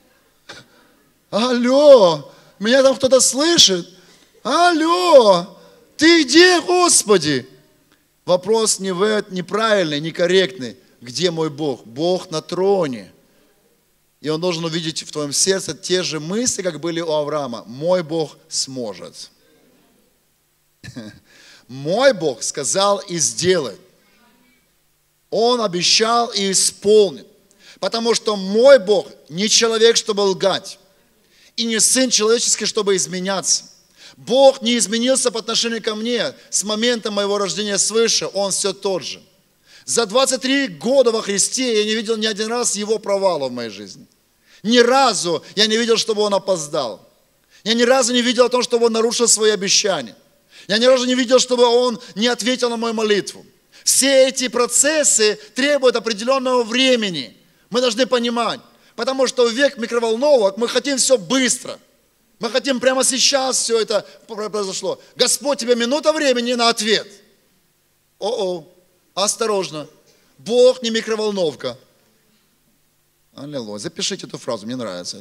Алло, меня там кто-то слышит? Алло, ты где, Господи? Вопрос не в этом, неправильный, некорректный. Где мой Бог? Бог на троне. И Он должен увидеть в твоем сердце те же мысли, как были у Авраама. Мой Бог сможет. Мой Бог сказал и сделает. Он обещал и исполнит. Потому что мой Бог не человек, чтобы лгать. И не сын человеческий, чтобы изменяться. Бог не изменился по отношению ко мне с момента моего рождения свыше. Он все тот же. За двадцать три года во Христе я не видел ни один раз Его провала в моей жизни. Ни разу я не видел, чтобы Он опоздал. Я ни разу не видел о том, чтобы Он нарушил свои обещания. Я ни разу не видел, чтобы Он не ответил на мою молитву. Все эти процессы требуют определенного времени. Мы должны понимать. Потому что в век микроволновок мы хотим все быстро. Мы хотим прямо сейчас все это произошло. Господь, тебе минута времени на ответ. О-о, осторожно. Бог не микроволновка. Аллилуйя. Запишите эту фразу, мне нравится.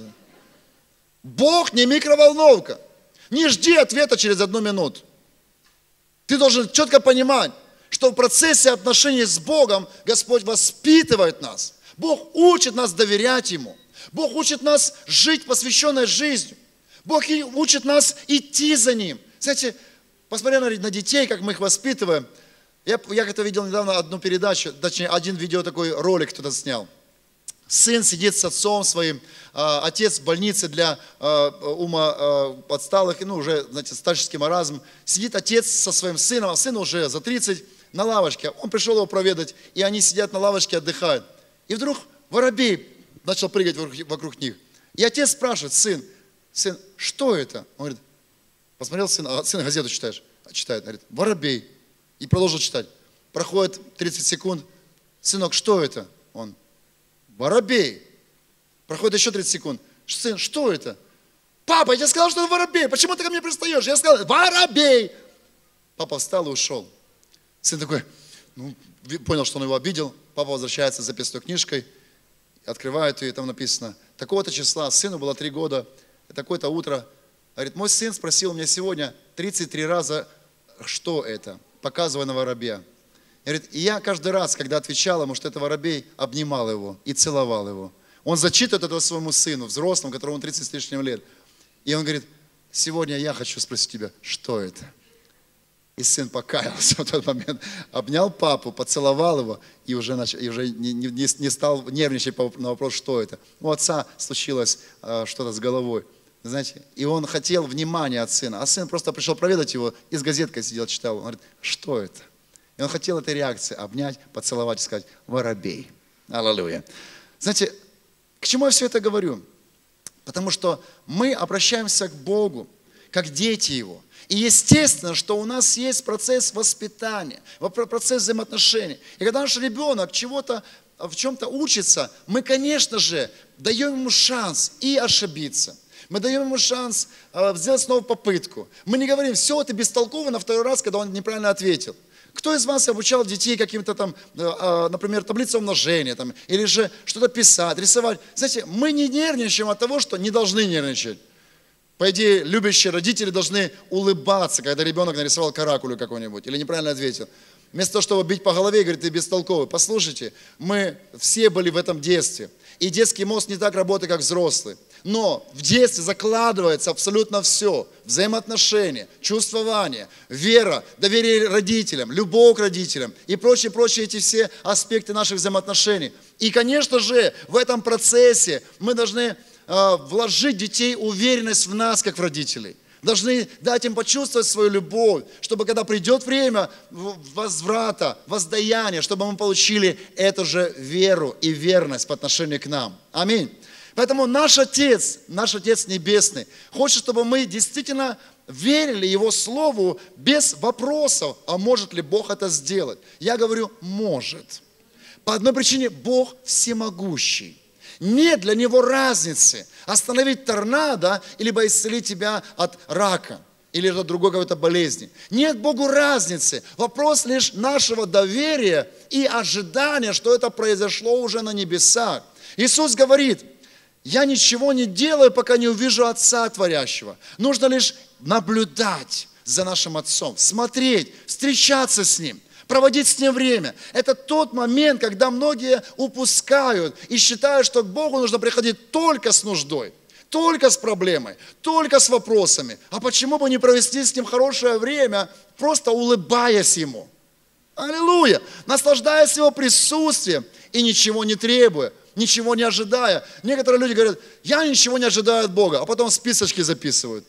Бог не микроволновка. Не жди ответа через одну минуту. Ты должен четко понимать, что в процессе отношений с Богом Господь воспитывает нас. Бог учит нас доверять Ему. Бог учит нас жить посвященной жизнью. Бог учит нас идти за Ним. Знаете, посмотря на детей, как мы их воспитываем, я, я как-то видел недавно одну передачу, точнее, один видео, такой ролик кто-то снял. Сын сидит с отцом своим, отец в больнице для ума подсталых, ну, уже, знаете, старческий маразм. Сидит отец со своим сыном, а сын уже за тридцать, на лавочке. Он пришел его проведать, и они сидят на лавочке, отдыхают. И вдруг воробей начал прыгать вокруг них. И отец спрашивает: сын, сын, что это? Он говорит, посмотрел сын, а сын газету читаешь, читает, говорит, воробей. И продолжил читать. Проходит тридцать секунд. Сынок, что это? Он, воробей. Проходит еще тридцать секунд. Сын, что это? Папа, я тебе сказал, что это воробей. Почему ты ко мне пристаешь? Я сказал, воробей. Папа встал и ушел. Сын такой, ну, понял, что он его обидел. Папа возвращается с записной книжкой, открывает ее, и там написано, такого-то числа, сыну было три года, такое-то утро. Говорит, мой сын спросил меня сегодня тридцать три раза, что это, показывая на воробья. Говорит, и я каждый раз, когда отвечал ему, что это воробей, обнимал его и целовал его. Он зачитывает это своему сыну, взрослому, которому тридцать с лишним лет. И он говорит, сегодня я хочу спросить тебя, что это? И сын покаялся в тот момент, обнял папу, поцеловал его и уже, начал, и уже не, не, не стал нервничать на вопрос, что это. У отца случилось э, что-то с головой, знаете, и он хотел внимания от сына, а сын просто пришел проведать его и с газеткой сидел, читал. Он говорит, что это? И он хотел этой реакции обнять, поцеловать и сказать, воробей. Аллилуйя. Знаете, к чему я все это говорю? Потому что мы обращаемся к Богу, как дети Его. И естественно, что у нас есть процесс воспитания, процесс взаимоотношений. И когда наш ребенок чего-то, в чем-то учится, мы, конечно же, даем ему шанс и ошибиться. Мы даем ему шанс сделать снова попытку. Мы не говорим, все, ты бестолковый на второй раз, когда он неправильно ответил. Кто из вас обучал детей каким-то там, например, таблицей умножения, там, или же что-то писать, рисовать? Знаете, мы не нервничаем от того, что не должны нервничать. По идее, любящие родители должны улыбаться, когда ребенок нарисовал каракулю какой-нибудь или неправильно ответил. Вместо того, чтобы бить по голове и говорить, ты бестолковый. Послушайте, мы все были в этом детстве. И детский мозг не так работает, как взрослый. Но в детстве закладывается абсолютно все. Взаимоотношения, чувствование, вера, доверие родителям, любовь к родителям и прочие-прочие эти все аспекты наших взаимоотношений. И, конечно же, в этом процессе мы должны вложить детей уверенность в нас, как в родителей. должны дать им почувствовать свою любовь, чтобы когда придет время возврата, воздаяния, чтобы мы получили эту же веру и верность по отношению к нам. Аминь. Поэтому наш Отец, наш Отец Небесный, хочет, чтобы мы действительно верили Его Слову без вопросов, а может ли Бог это сделать. Я говорю, может. По одной причине, Бог всемогущий. Нет для Него разницы остановить торнадо, либо исцелить тебя от рака или от другой какой-то болезни. Нет Богу разницы. Вопрос лишь нашего доверия и ожидания, что это произошло уже на небесах. Иисус говорит, я ничего не делаю, пока не увижу Отца Творящего. Нужно лишь наблюдать за нашим Отцом, смотреть, встречаться с Ним, проводить с Ним время. Это тот момент, когда многие упускают и считают, что к Богу нужно приходить только с нуждой, только с проблемой, только с вопросами. А почему бы не провести с Ним хорошее время, просто улыбаясь Ему? Аллилуйя! Наслаждаясь Его присутствием и ничего не требуя, ничего не ожидая. Некоторые люди говорят, я ничего не ожидаю от Бога, а потом списочки записывают.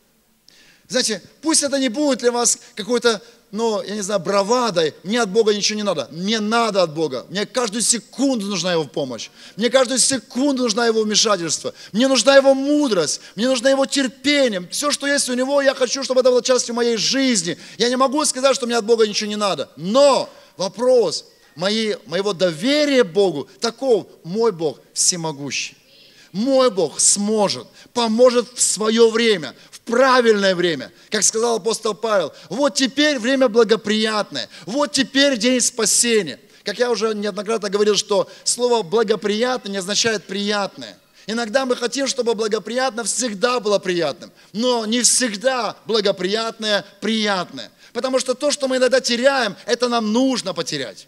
Знаете, пусть это не будет для вас какой-то, ну, я не знаю, бравадой. Мне от Бога ничего не надо. Мне надо от Бога. Мне каждую секунду нужна Его помощь. Мне каждую секунду нужна Его вмешательство. Мне нужна Его мудрость. Мне нужно Его терпение. Все, что есть у Него, я хочу, чтобы это было частью моей жизни. Я не могу сказать, что мне от Бога ничего не надо. Но вопрос моей, моего доверия Богу таков: мой Бог всемогущий. Мой Бог сможет, поможет в свое время, в правильное время. Как сказал апостол Павел, вот теперь время благоприятное, вот теперь день спасения. Как я уже неоднократно говорил, что слово благоприятное не означает приятное. Иногда мы хотим, чтобы благоприятно всегда было приятным, но не всегда благоприятное приятное. Потому что то, что мы иногда теряем, это нам нужно потерять.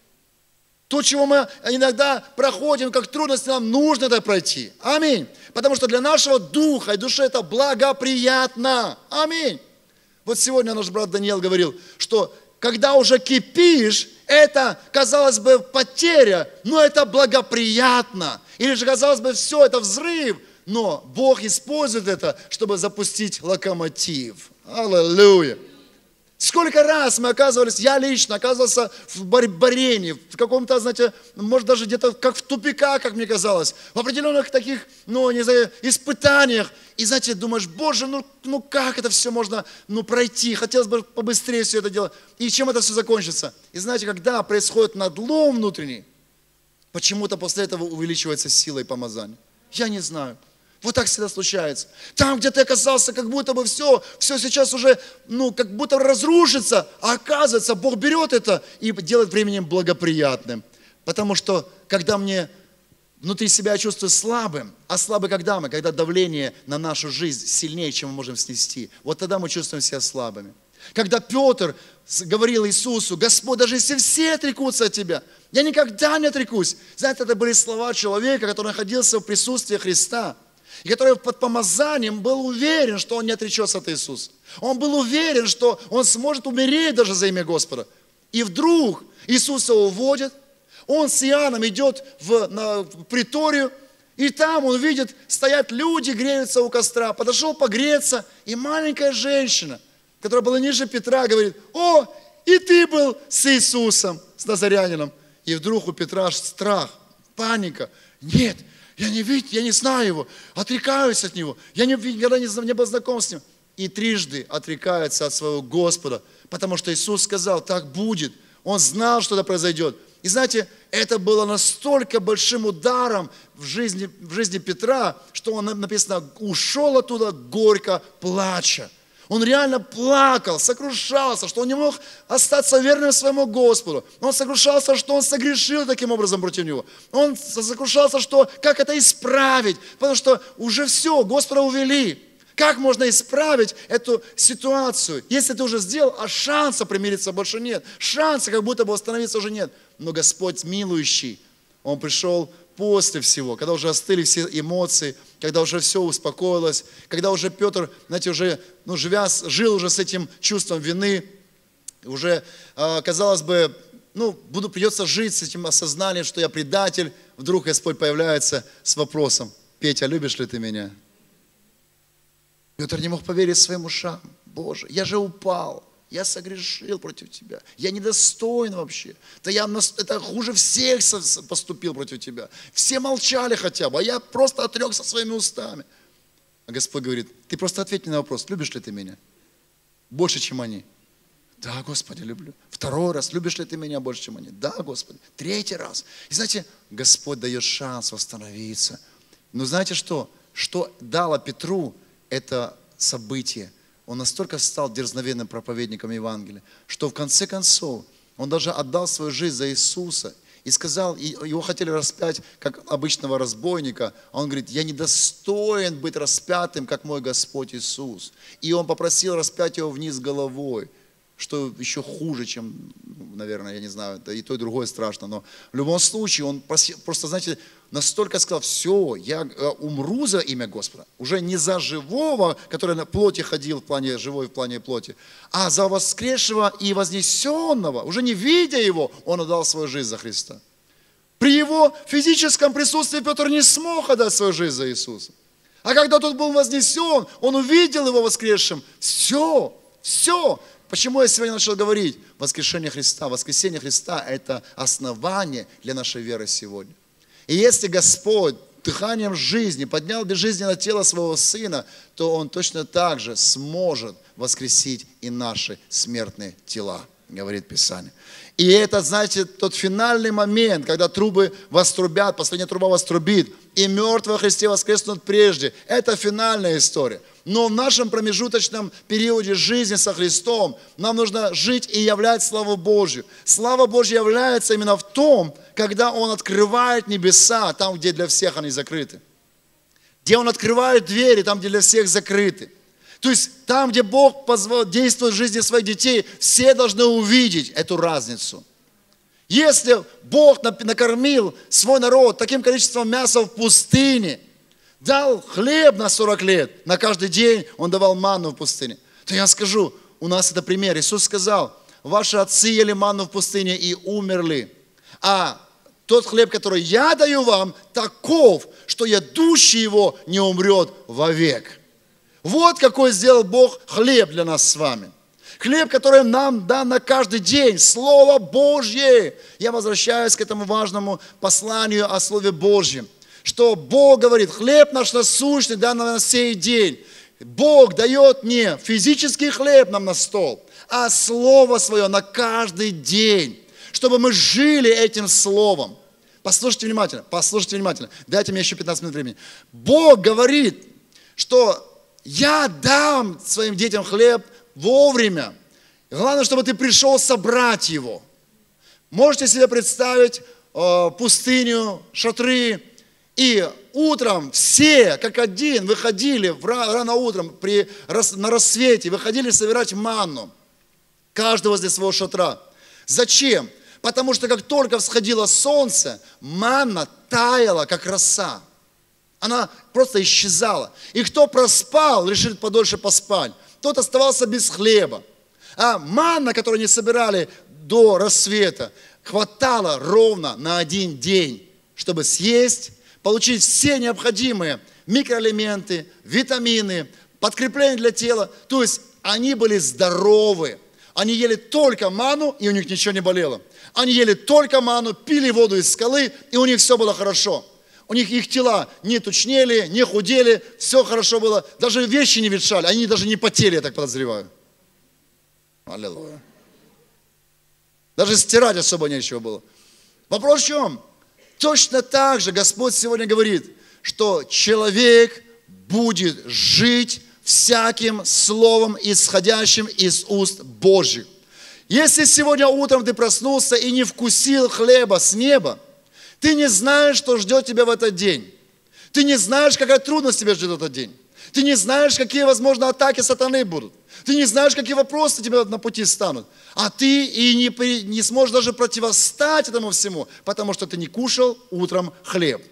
То, чего мы иногда проходим, как трудности, нам нужно это пройти. Аминь. Потому что для нашего духа и души это благоприятно. Аминь. Вот сегодня наш брат Даниил говорил, что когда уже кипишь, это, казалось бы, потеря, но это благоприятно. Или же, казалось бы, все, это взрыв, но Бог использует это, чтобы запустить локомотив. Аллилуйя. Сколько раз мы оказывались, я лично оказывался в борении, в каком-то, знаете, может даже где-то как в тупиках, как мне казалось, в определенных таких, ну, не знаю, испытаниях. И, знаете, думаешь, Боже, ну, ну как это все можно, ну, пройти? Хотелось бы побыстрее все это делать. И чем это все закончится? И знаете, когда происходит надлом внутренний, почему-то после этого увеличивается сила и помазание. Я не знаю. Вот так всегда случается. Там, где ты оказался, как будто бы все, все сейчас уже, ну, как будто разрушится, а оказывается, Бог берет это и делает временем благоприятным. Потому что, когда мне внутри себя я чувствую слабым, а слабы когда мы? Когда давление на нашу жизнь сильнее, чем мы можем снести. Вот тогда мы чувствуем себя слабыми. Когда Петр говорил Иисусу, Господь, даже если все отрекутся от Тебя, я никогда не отрекусь. Знаете, это были слова человека, который находился в присутствии Христа. И который под помазанием был уверен, что он не отречется от Иисуса. Он был уверен, что он сможет умереть даже за имя Господа. И вдруг Иисуса уводят, он с Иоанном идет в, на, в приторию, и там он видит, стоят люди, греются у костра. Подошел погреться, и маленькая женщина, которая была ниже Петра, говорит, о, и ты был с Иисусом, с Назарянином. И вдруг у Петра страх, паника. Нет, я не видел, я не знаю его, отрекаюсь от него, я не, никогда не, не был знаком с ним. И трижды отрекается от своего Господа, потому что Иисус сказал, так будет. Он знал, что это произойдет. И знаете, это было настолько большим ударом в жизни, в жизни Петра, что он, написано, ушел оттуда горько плача. Он реально плакал, сокрушался, что он не мог остаться верным своему Господу. Он сокрушался, что он согрешил таким образом против него. Он сокрушался, что как это исправить, потому что уже все, Господа увели. Как можно исправить эту ситуацию, если ты уже сделал, а шанса примириться больше нет. Шанса как будто бы восстановиться уже нет. Но Господь милующий, Он пришел после всего, когда уже остыли все эмоции, когда уже все успокоилось, когда уже Петр, знаете, уже, ну, живя, жил уже с этим чувством вины, уже, казалось бы, ну, буду, придется жить с этим осознанием, что я предатель. Вдруг Господь появляется с вопросом, Петя, любишь ли ты меня? Петр не мог поверить своим ушам. Боже, я же упал. Я согрешил против тебя. Я недостоин вообще. Да я это хуже всех поступил против тебя. Все молчали хотя бы, а я просто отрекся своими устами. А Господь говорит, ты просто ответь мне на вопрос, любишь ли ты меня? Больше, чем они. Да, Господи, люблю. Второй раз, любишь ли ты меня больше, чем они? Да, Господи. Третий раз. И знаете, Господь дает шанс восстановиться. Но знаете что? Что дало Петру это событие? Он настолько стал дерзновенным проповедником Евангелия, что в конце концов он даже отдал свою жизнь за Иисуса. И сказал, его хотели распять, как обычного разбойника. А он говорит, я недостоин быть распятым, как мой Господь Иисус. И он попросил распять его вниз головой, что еще хуже, чем, наверное, я не знаю, это и то, и другое страшно. Но в любом случае, он просто, знаете, настолько сказал, все, я умру за имя Господа. Уже не за живого, который на плоти ходил, в плане живой, в плане плоти, а за воскресшего и вознесенного. Уже не видя его, он отдал свою жизнь за Христа. При его физическом присутствии Петр не смог отдать свою жизнь за Иисуса. А когда тот был вознесен, он увидел его воскресшим. Все, все. Почему я сегодня начал говорить? Воскрешение Христа, воскресение Христа – это основание для нашей веры сегодня. И если Господь дыханием жизни поднял безжизненное тело своего Сына, то Он точно так же сможет воскресить и наши смертные тела, говорит Писание. И это, знаете, тот финальный момент, когда трубы вострубят, последняя труба вострубит, и мертвые во Христе воскреснут прежде. Это финальная история. Но в нашем промежуточном периоде жизни со Христом нам нужно жить и являть славу Божью. Слава Божья является именно в том, когда Он открывает небеса, там, где для всех они закрыты. Где Он открывает двери, там, где для всех закрыты. То есть там, где Бог действует в жизни своих детей, все должны увидеть эту разницу. Если Бог накормил свой народ таким количеством мяса в пустыне, дал хлеб на сорок лет, на каждый день Он давал манну в пустыне, то я скажу, у нас это пример. Иисус сказал, ваши отцы ели манну в пустыне и умерли, а тот хлеб, который я даю вам, таков, что ядущий его не умрет вовек. Вот какой сделал Бог хлеб для нас с вами. Хлеб, который нам дан на каждый день. Слово Божье. Я возвращаюсь к этому важному посланию о Слове Божьем. Что Бог говорит, хлеб наш насущный дан нам на сей день. Бог дает не физический хлеб нам на стол, а Слово Свое на каждый день. Чтобы мы жили этим Словом. Послушайте внимательно, послушайте внимательно. Дайте мне еще пятнадцать минут времени. Бог говорит, что я дам своим детям хлеб вовремя. Главное, чтобы ты пришел собрать его. Можете себе представить э, пустыню, шатры, и утром все, как один, выходили в, рано утром при, на рассвете, выходили собирать манну. Каждый возле своего шатра. Зачем? Потому что как только всходило солнце, манна таяла, как роса. Она просто исчезала. И кто проспал, решил подольше поспать, тот оставался без хлеба. А манна, которую они собирали до рассвета, хватало ровно на один день, чтобы съесть, получить все необходимые микроэлементы, витамины, подкрепления для тела. То есть они были здоровы. Они ели только манну, и у них ничего не болело. Они ели только манну, пили воду из скалы, и у них все было хорошо. У них их тела не тучнели, не худели, все хорошо было. Даже вещи не ветшали, они даже не потели, я так подозреваю. Аллилуйя. Даже стирать особо нечего было. Вопрос в чем? Точно так же Господь сегодня говорит, что человек будет жить всяким словом, исходящим из уст Божьих. Если сегодня утром ты проснулся и не вкусил хлеба с неба, ты не знаешь, что ждет тебя в этот день. Ты не знаешь, какая трудность тебя ждет в этот день. Ты не знаешь, какие, возможно, атаки сатаны будут. Ты не знаешь, какие вопросы тебе на пути станут. А ты и не, не сможешь даже противостать этому всему, потому что ты не кушал утром хлеб.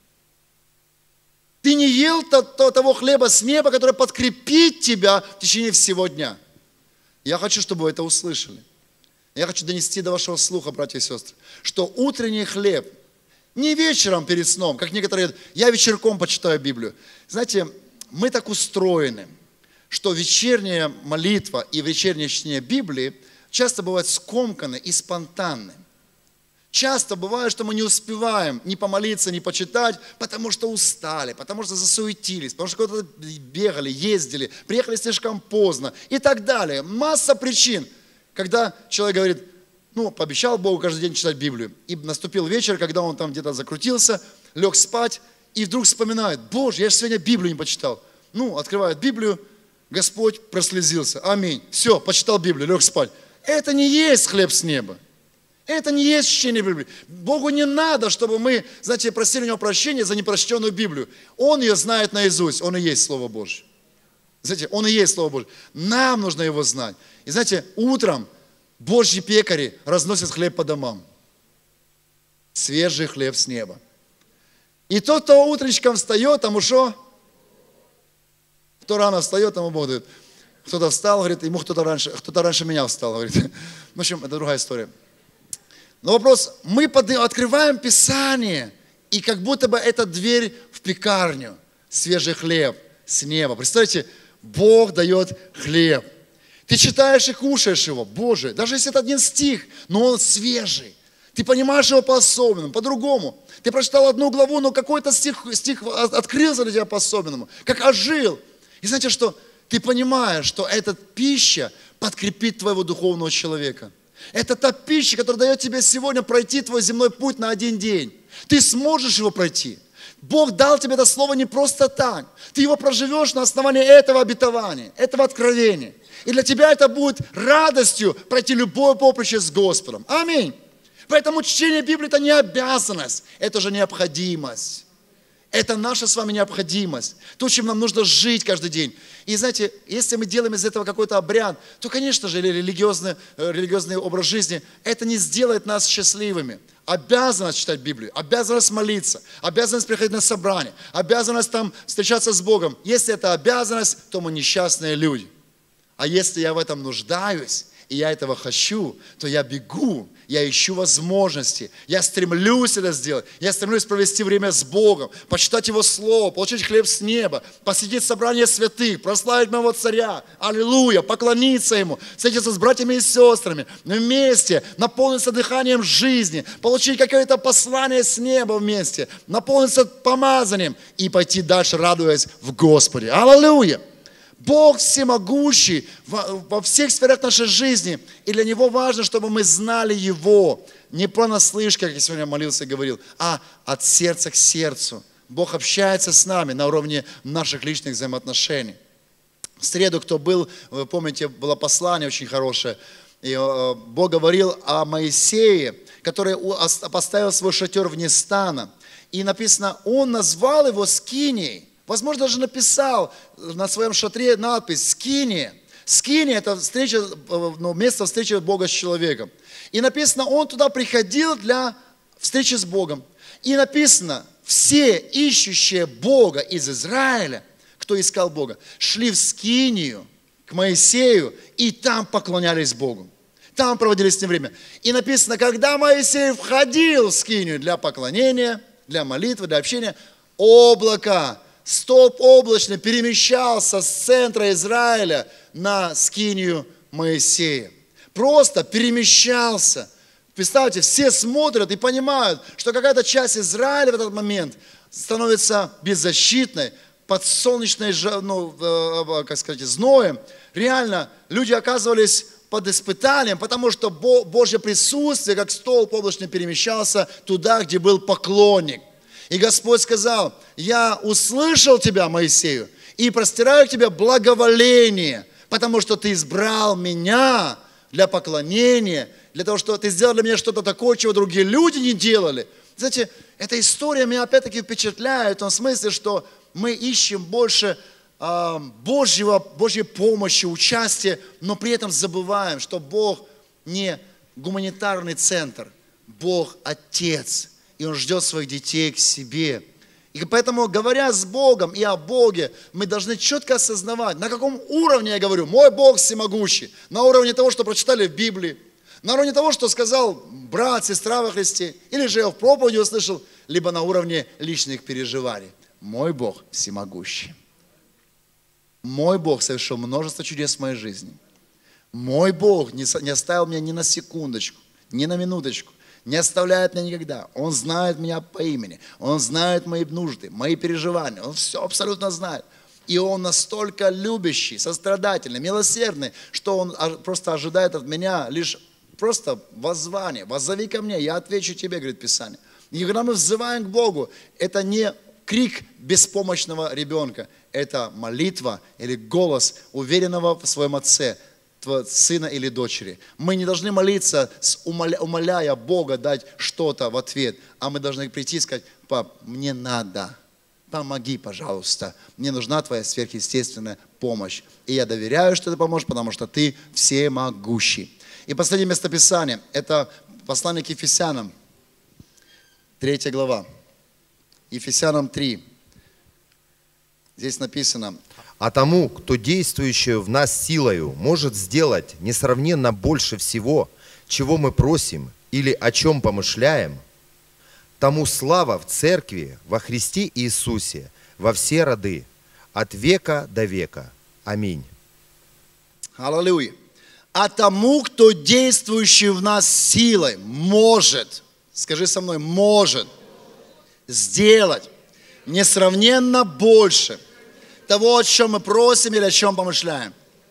Ты не ел того хлеба с неба, который подкрепит тебя в течение всего дня. Я хочу, чтобы вы это услышали. Я хочу донести до вашего слуха, братья и сестры, что утренний хлеб не вечером перед сном, как некоторые говорят, я вечерком почитаю Библию. Знаете, мы так устроены, что вечерняя молитва и вечернее чтение Библии часто бывают скомканы и спонтанны. Часто бывает, что мы не успеваем ни помолиться, ни почитать, потому что устали, потому что засуетились, потому что куда-то бегали, ездили, приехали слишком поздно и так далее. Масса причин, когда человек говорит, ну, пообещал Богу каждый день читать Библию. И наступил вечер, когда он там где-то закрутился, лег спать, и вдруг вспоминает, Боже, я же сегодня Библию не почитал. Ну, открывает Библию, Господь прослезился. Аминь. Все, почитал Библию, лег спать. Это не есть хлеб с неба. Это не есть чтение Библии. Богу не надо, чтобы мы, знаете, просили у Него прощения за непрочтенную Библию. Он ее знает наизусть. Он и есть Слово Божье. Знаете, Он и есть Слово Божье. Нам нужно Его знать. И знаете, утром Божьи пекари разносят хлеб по домам. Свежий хлеб с неба. И тот, кто утречком встает, тому что? Кто рано встает, тому Бог дает. Кто-то встал, говорит, ему кто-то раньше, кто-то раньше меня встал, говорит. В общем, это другая история. Но вопрос, мы под, открываем Писание, и как будто бы это дверь в пекарню, свежий хлеб с неба. Представьте, Бог дает хлеб. Ты читаешь и кушаешь его, Боже, даже если это один стих, но он свежий. Ты понимаешь его по-особенному, по-другому. Ты прочитал одну главу, но какой-то стих, стих открылся для тебя по-особенному, как ожил. И знаете что? Ты понимаешь, что эта пища подкрепит твоего духовного человека. Это та пища, которая дает тебе сегодня пройти твой земной путь на один день. Ты сможешь его пройти. Бог дал тебе это слово не просто так. Ты его проживешь на основании этого обетования, этого откровения. И для тебя это будет радостью пройти любое поприще с Господом. Аминь. Поэтому чтение Библии – это не обязанность, это же необходимость. Это наша с вами необходимость. То, чем нам нужно жить каждый день. И знаете, если мы делаем из этого какой-то обряд, то, конечно же, религиозный, религиозный образ жизни, это не сделает нас счастливыми. Обязанность читать Библию, обязанность молиться, обязанность приходить на собрание, обязанность там встречаться с Богом. Если это обязанность, то мы несчастные люди. А если я в этом нуждаюсь, и я этого хочу, то я бегу, я ищу возможности, я стремлюсь это сделать, я стремлюсь провести время с Богом, почитать Его Слово, получить хлеб с неба, посетить собрание святых, прославить моего царя, аллилуйя, поклониться Ему, встретиться с братьями и сестрами, вместе, наполниться дыханием жизни, получить какое-то послание с неба вместе, наполниться помазанием и пойти дальше, радуясь в Господе. Аллилуйя! Бог всемогущий во всех сферах нашей жизни. И для Него важно, чтобы мы знали Его. Не понаслышке, как я сегодня молился и говорил, а от сердца к сердцу. Бог общается с нами на уровне наших личных взаимоотношений. В среду, кто был, вы помните, было послание очень хорошее. И Бог говорил о Моисее, который поставил свой шатер вне стана. И написано, он назвал его Скинией. Возможно, даже написал на своем шатре надпись «Скиния». Скиния – это встреча, ну, место встречи Бога с человеком. И написано, он туда приходил для встречи с Богом. И написано, все ищущие Бога из Израиля, кто искал Бога, шли в Скинию к Моисею и там поклонялись Богу. Там проводили с ним время. И написано, когда Моисей входил в Скинию для поклонения, для молитвы, для общения, облако, столб облачный перемещался с центра Израиля на Скинию Моисея. Просто перемещался. Представьте, все смотрят и понимают, что какая-то часть Израиля в этот момент становится беззащитной, под солнечной, ну, как сказать, зноем. Реально, люди оказывались под испытанием, потому что Божье присутствие, как столб облачный, перемещался туда, где был поклонник. И Господь сказал, я услышал тебя, Моисею, и простираю к тебе благоволение, потому что ты избрал меня для поклонения, для того, что ты сделал для меня что-то такое, чего другие люди не делали. Знаете, эта история меня опять-таки впечатляет в том смысле, что мы ищем больше э, Божьего, Божьей помощи, участия, но при этом забываем, что Бог не гуманитарный центр, Бог Отец. И Он ждет своих детей к себе. И поэтому, говоря с Богом и о Боге, мы должны четко осознавать, на каком уровне я говорю. Мой Бог всемогущий. На уровне того, что прочитали в Библии. На уровне того, что сказал брат, сестра во Христе. Или же я в проповеди услышал. Либо на уровне личных переживаний. Мой Бог всемогущий. Мой Бог совершил множество чудес в моей жизни. Мой Бог не, не оставил меня ни на секундочку, ни на минуточку. Не оставляет меня никогда. Он знает меня по имени. Он знает мои нужды, мои переживания. Он все абсолютно знает. И Он настолько любящий, сострадательный, милосердный, что Он просто ожидает от меня лишь просто воззвание. Воззови ко мне, я отвечу тебе, говорит Писание. И когда мы взываем к Богу, это не крик беспомощного ребенка. Это молитва или голос уверенного в своем Отце, сына или дочери. Мы не должны молиться, умоля, умоляя Бога дать что-то в ответ, а мы должны прийти и сказать: пап, мне надо, помоги, пожалуйста, мне нужна твоя сверхъестественная помощь. И я доверяю, что ты поможешь, потому что ты всемогущий. И последнее местописание, это послание к Ефесянам, третья глава, Ефесянам три. Здесь написано: А тому, кто действующую в нас силою может сделать несравненно больше всего, чего мы просим или о чем помышляем, тому слава в Церкви во Христе Иисусе во все роды, от века до века. Аминь. Аллилуйя. А тому, кто действующий в нас силой может, скажи со мной, может сделать несравненно больше того, о чем мы просим или о чем помышляем.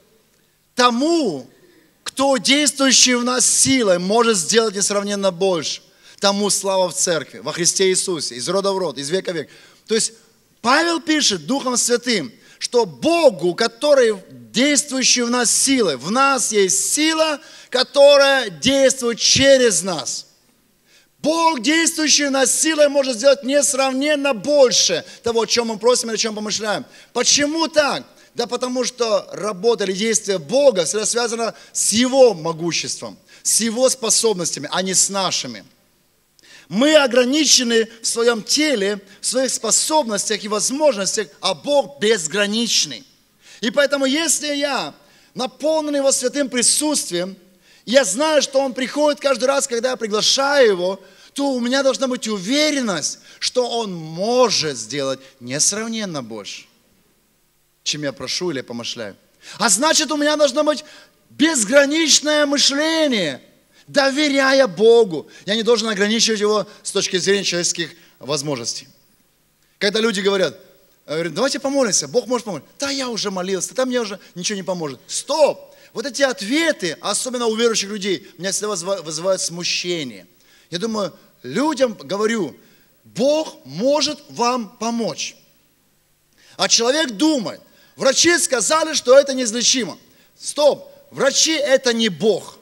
Тому, кто действующий в нас силой, может сделать несравненно больше. Тому слава в Церкви, во Христе Иисусе, из рода в род, из века в век. То есть Павел пишет Духом Святым, что Богу, который действующий в нас силой, в нас есть сила, которая действует через нас. Бог, действующий в нас силой, может сделать несравненно больше того, о чем мы просим или о чем помышляем. Почему так? Да потому что работа или действие Бога всегда связано с Его могуществом, с Его способностями, а не с нашими. Мы ограничены в своем теле, в своих способностях и возможностях, а Бог безграничный. И поэтому, если я наполнен Его святым присутствием, я знаю, что Он приходит каждый раз, когда я приглашаю Его, то у меня должна быть уверенность, что Он может сделать несравненно больше, чем я прошу или помышляю. А значит, у меня должно быть безграничное мышление, доверяя Богу. Я не должен ограничивать Его с точки зрения человеческих возможностей. Когда люди говорят: давайте помолимся, Бог может помочь. Да, я уже молился, там мне уже ничего не поможет. Стоп! Вот эти ответы, особенно у верующих людей, меня всегда вызывают смущение. Я думаю, людям говорю: Бог может вам помочь. А человек думает: врачи сказали, что это неизлечимо. Стоп! Врачи это не Бог.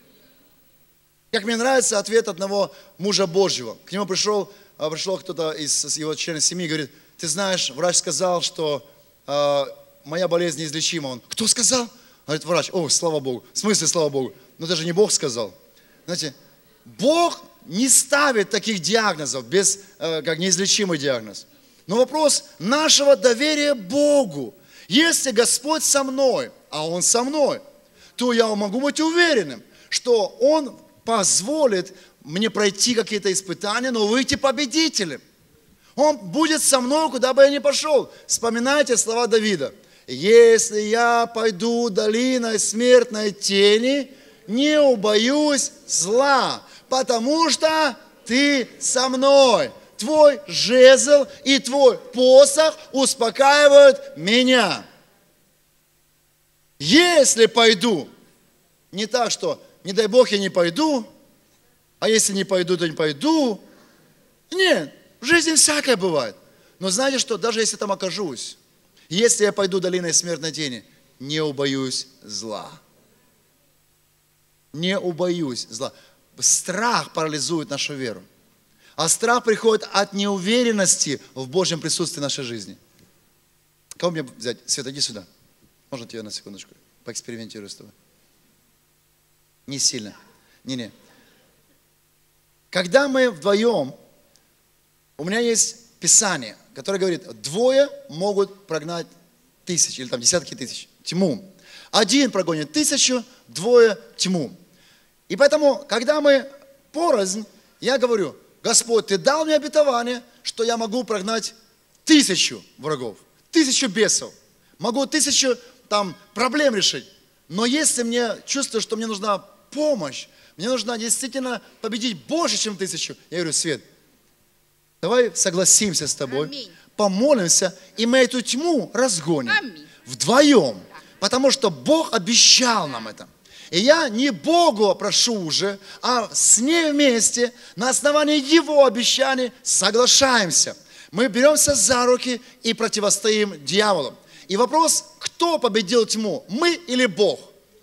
Как мне нравится ответ одного мужа Божьего. К нему пришел, пришел кто-то из его членов семьи и говорит: ты знаешь, врач сказал, что э, моя болезнь неизлечима. Он: кто сказал? Говорит врач: о, слава Богу. В смысле, слава Богу? Но это же не Бог сказал. Знаете, Бог не ставит таких диагнозов, без, э, как неизлечимый диагноз. Но вопрос нашего доверия Богу. Если Господь со мной, а Он со мной, то я могу быть уверенным, что Он позволит мне пройти какие-то испытания, но выйти победителем. Он будет со мной, куда бы я ни пошел. Вспоминайте слова Давида. Если я пойду долиной смертной тени, не убоюсь зла, потому что ты со мной. Твой жезл и твой посох успокаивают меня. Если пойду, не так, что не дай Бог я не пойду, а если не пойду, то не пойду. Нет, в жизни всякое бывает. Но знаете что, даже если там окажусь, если я пойду долиной смертной тени, не убоюсь зла. Не убоюсь зла. Страх парализует нашу веру. А страх приходит от неуверенности в Божьем присутствии в нашей жизни. Кого мне взять? Света, иди сюда. Можно тебя на секундочку? Поэкспериментирую с тобой. Не сильно. Не-не. Когда мы вдвоем, у меня есть Писание, которое говорит, двое могут прогнать тысячи, или там десятки тысяч, тьму. Один прогонит тысячу, двое тьму. И поэтому, когда мы порознь, я говорю: Господь, Ты дал мне обетование, что я могу прогнать тысячу врагов, тысячу бесов. Могу тысячу там проблем решить. Но если мне чувствую, что мне нужна помощь, мне нужно действительно победить больше, чем тысячу, я говорю: Свет, давай согласимся с тобой, Аминь. помолимся, и мы эту тьму разгоним. Аминь. Вдвоем. Потому что Бог обещал нам это. И я не Богу прошу уже, а с ней вместе, на основании Его обещаний, соглашаемся. Мы беремся за руки и противостоим дьяволу. И вопрос, кто победил тьму, мы или Бог?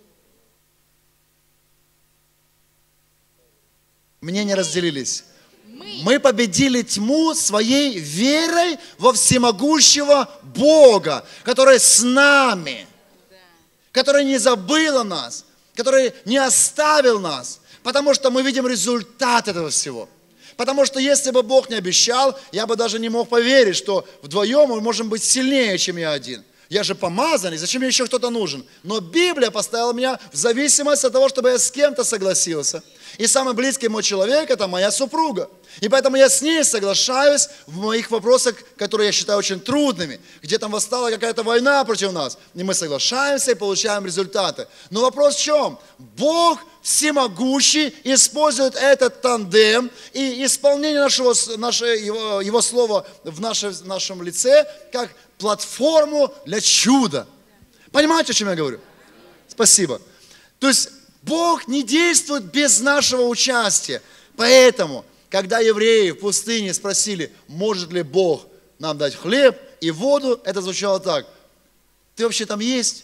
Мнения разделились. Мы. Мы победили тьму своей верой во всемогущего Бога, который с нами, который не забыл о нас, который не оставил нас, потому что мы видим результат этого всего. Потому что если бы Бог не обещал, я бы даже не мог поверить, что вдвоем мы можем быть сильнее, чем я один. Я же помазанный, зачем мне еще кто-то нужен? Но Библия поставила меня в зависимость от того, чтобы я с кем-то согласился. И самый близкий мой человек – это моя супруга. И поэтому я с ней соглашаюсь в моих вопросах, которые я считаю очень трудными, где там восстала какая-то война против нас. И мы соглашаемся и получаем результаты. Но вопрос в чем? Бог всемогущий использует этот тандем и исполнение нашего, наше, его, его слова в, наше, в нашем лице как платформу для чуда. Понимаете, о чем я говорю? Спасибо. То есть Бог не действует без нашего участия. Поэтому, когда евреи в пустыне спросили, может ли Бог нам дать хлеб и воду, это звучало так: ты вообще там есть?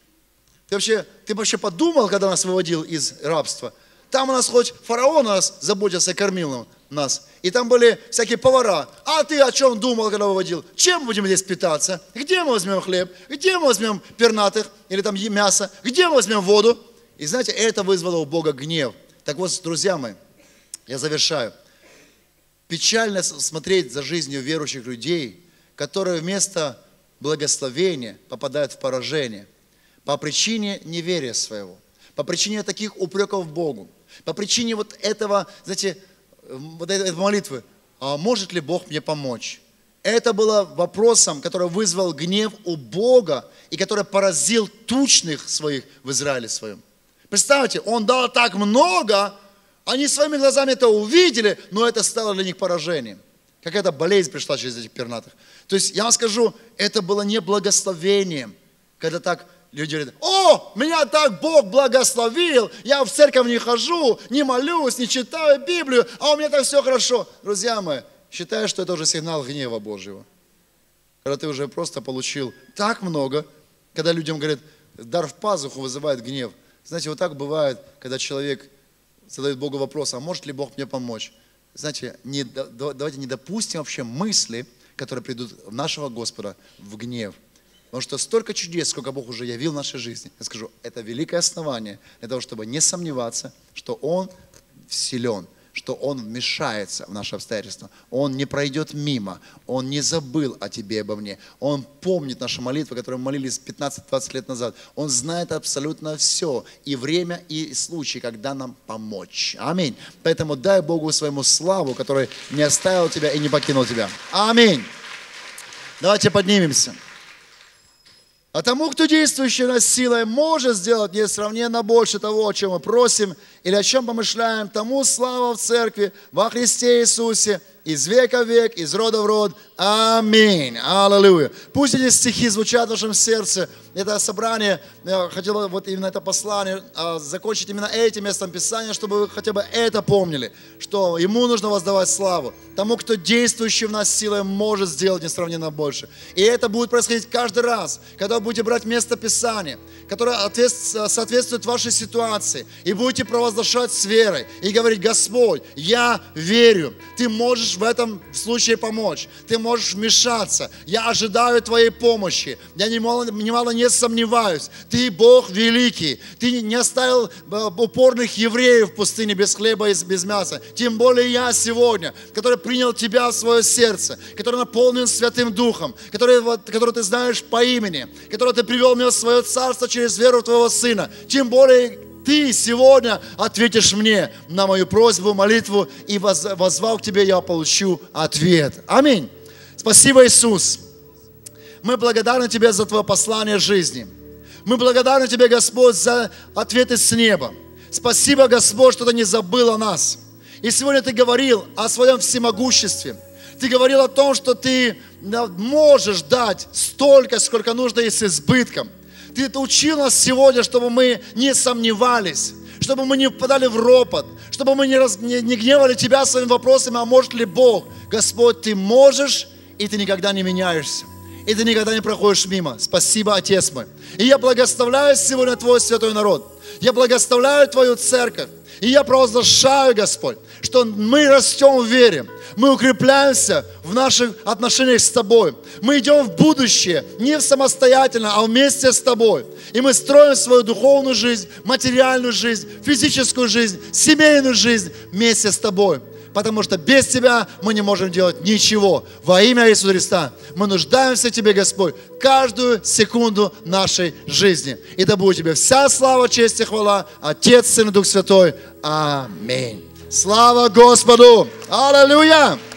Ты вообще, ты вообще подумал, когда нас выводил из рабства? Там у нас хоть фараон о нас заботился и кормил нас. И там были всякие повара. А ты о чем думал, когда выводил? Чем мы будем здесь питаться? Где мы возьмем хлеб? Где мы возьмем пернатых? Или там мясо? Где мы возьмем воду? И знаете, это вызвало у Бога гнев. Так вот, друзья мои, я завершаю. Печально смотреть за жизнью верующих людей, которые вместо благословения попадают в поражение по причине неверия своего, по причине таких упреков Богу, по причине вот этого, знаете, вот этой молитвы: а может ли Бог мне помочь? Это было вопросом, который вызвал гнев у Бога и который поразил тучных своих в Израиле своем. Представьте, Он дал так много, они своими глазами это увидели, но это стало для них поражением. Какая-то болезнь пришла через этих пернатых. То есть, я вам скажу, это было не благословением, когда так люди говорят: о, меня так Бог благословил, я в церковь не хожу, не молюсь, не читаю Библию, а у меня так все хорошо. Друзья мои, считаю, что это уже сигнал гнева Божьего. Когда ты уже просто получил так много, когда людям говорят, дар в пазуху вызывает гнев. Знаете, вот так бывает, когда человек задает Богу вопрос: а может ли Бог мне помочь? Знаете, не, давайте не допустим вообще мысли, которые придут в нашего Господа в гнев. Потому что столько чудес, сколько Бог уже явил в нашей жизни. Я скажу, это великое основание для того, чтобы не сомневаться, что Он силен, что Он вмешается в наши обстоятельства. Он не пройдет мимо, Он не забыл о тебе и обо мне. Он помнит наши молитвы, которые мы молились пятнадцать-двадцать лет назад. Он знает абсолютно все, и время, и случай, когда нам помочь. Аминь. Поэтому дай Богу своему славу, который не оставил тебя и не покинул тебя. Аминь. Давайте поднимемся. А тому, кто действующий нас силой, может сделать несравненно больше того, о чем мы просим или о чем помышляем, тому слава в церкви во Христе Иисусе из века в век, из рода в род. Аминь. Аллилуйя. Пусть эти стихи звучат в нашем сердце. Это собрание, я хотел вот именно это послание закончить именно этим местом Писания, чтобы вы хотя бы это помнили, что Ему нужно воздавать славу. Тому, кто действующий в нас силой, может сделать несравненно больше. И это будет происходить каждый раз, когда вы будете брать место Писания, которое соответствует вашей ситуации, и будете провозглашать с верой, и говорить: Господь, я верю, Ты можешь в этом случае помочь, Ты можешь вмешаться, я ожидаю Твоей помощи, я немало, немало не сомневаюсь, Ты Бог великий, Ты не оставил упорных евреев в пустыне без хлеба и без мяса, тем более я сегодня, который принял Тебя в свое сердце, который наполнен Святым Духом, который, который Ты знаешь по имени, который Ты привел меня в свое царство через веру в Твоего Сына, тем более Ты сегодня ответишь мне на мою просьбу, молитву, и воззвал к Тебе, я получу ответ. Аминь. Спасибо, Иисус. мы благодарны Тебе за Твое послание жизни. Мы благодарны Тебе, Господь, за ответы с неба. Спасибо, Господь, что Ты не забыл о нас. И сегодня Ты говорил о Своем всемогуществе. Ты говорил о том, что Ты можешь дать столько, сколько нужно и с избытком. Ты учил нас сегодня, чтобы мы не сомневались, чтобы мы не впадали в ропот, чтобы мы не, раз, не, не гневали Тебя своими вопросами, а может ли Бог? Господь, Ты можешь, и Ты никогда не меняешься. И Ты никогда не проходишь мимо. Спасибо, Отец мой. И я благословляю сегодня Твой святой народ. Я благословляю Твою церковь. И я провозглашаю, Господь, что мы растем в вере. Мы укрепляемся в наших отношениях с Тобой. Мы идем в будущее не самостоятельно, а вместе с Тобой. И мы строим свою духовную жизнь, материальную жизнь, физическую жизнь, семейную жизнь вместе с Тобой. Потому что без Тебя мы не можем делать ничего. Во имя Иисуса Христа мы нуждаемся в Тебе, Господь, каждую секунду нашей жизни. И да будет Тебе вся слава, честь и хвала, Отец, Сын и Дух Святой. Аминь. Слава Господу! Аллилуйя!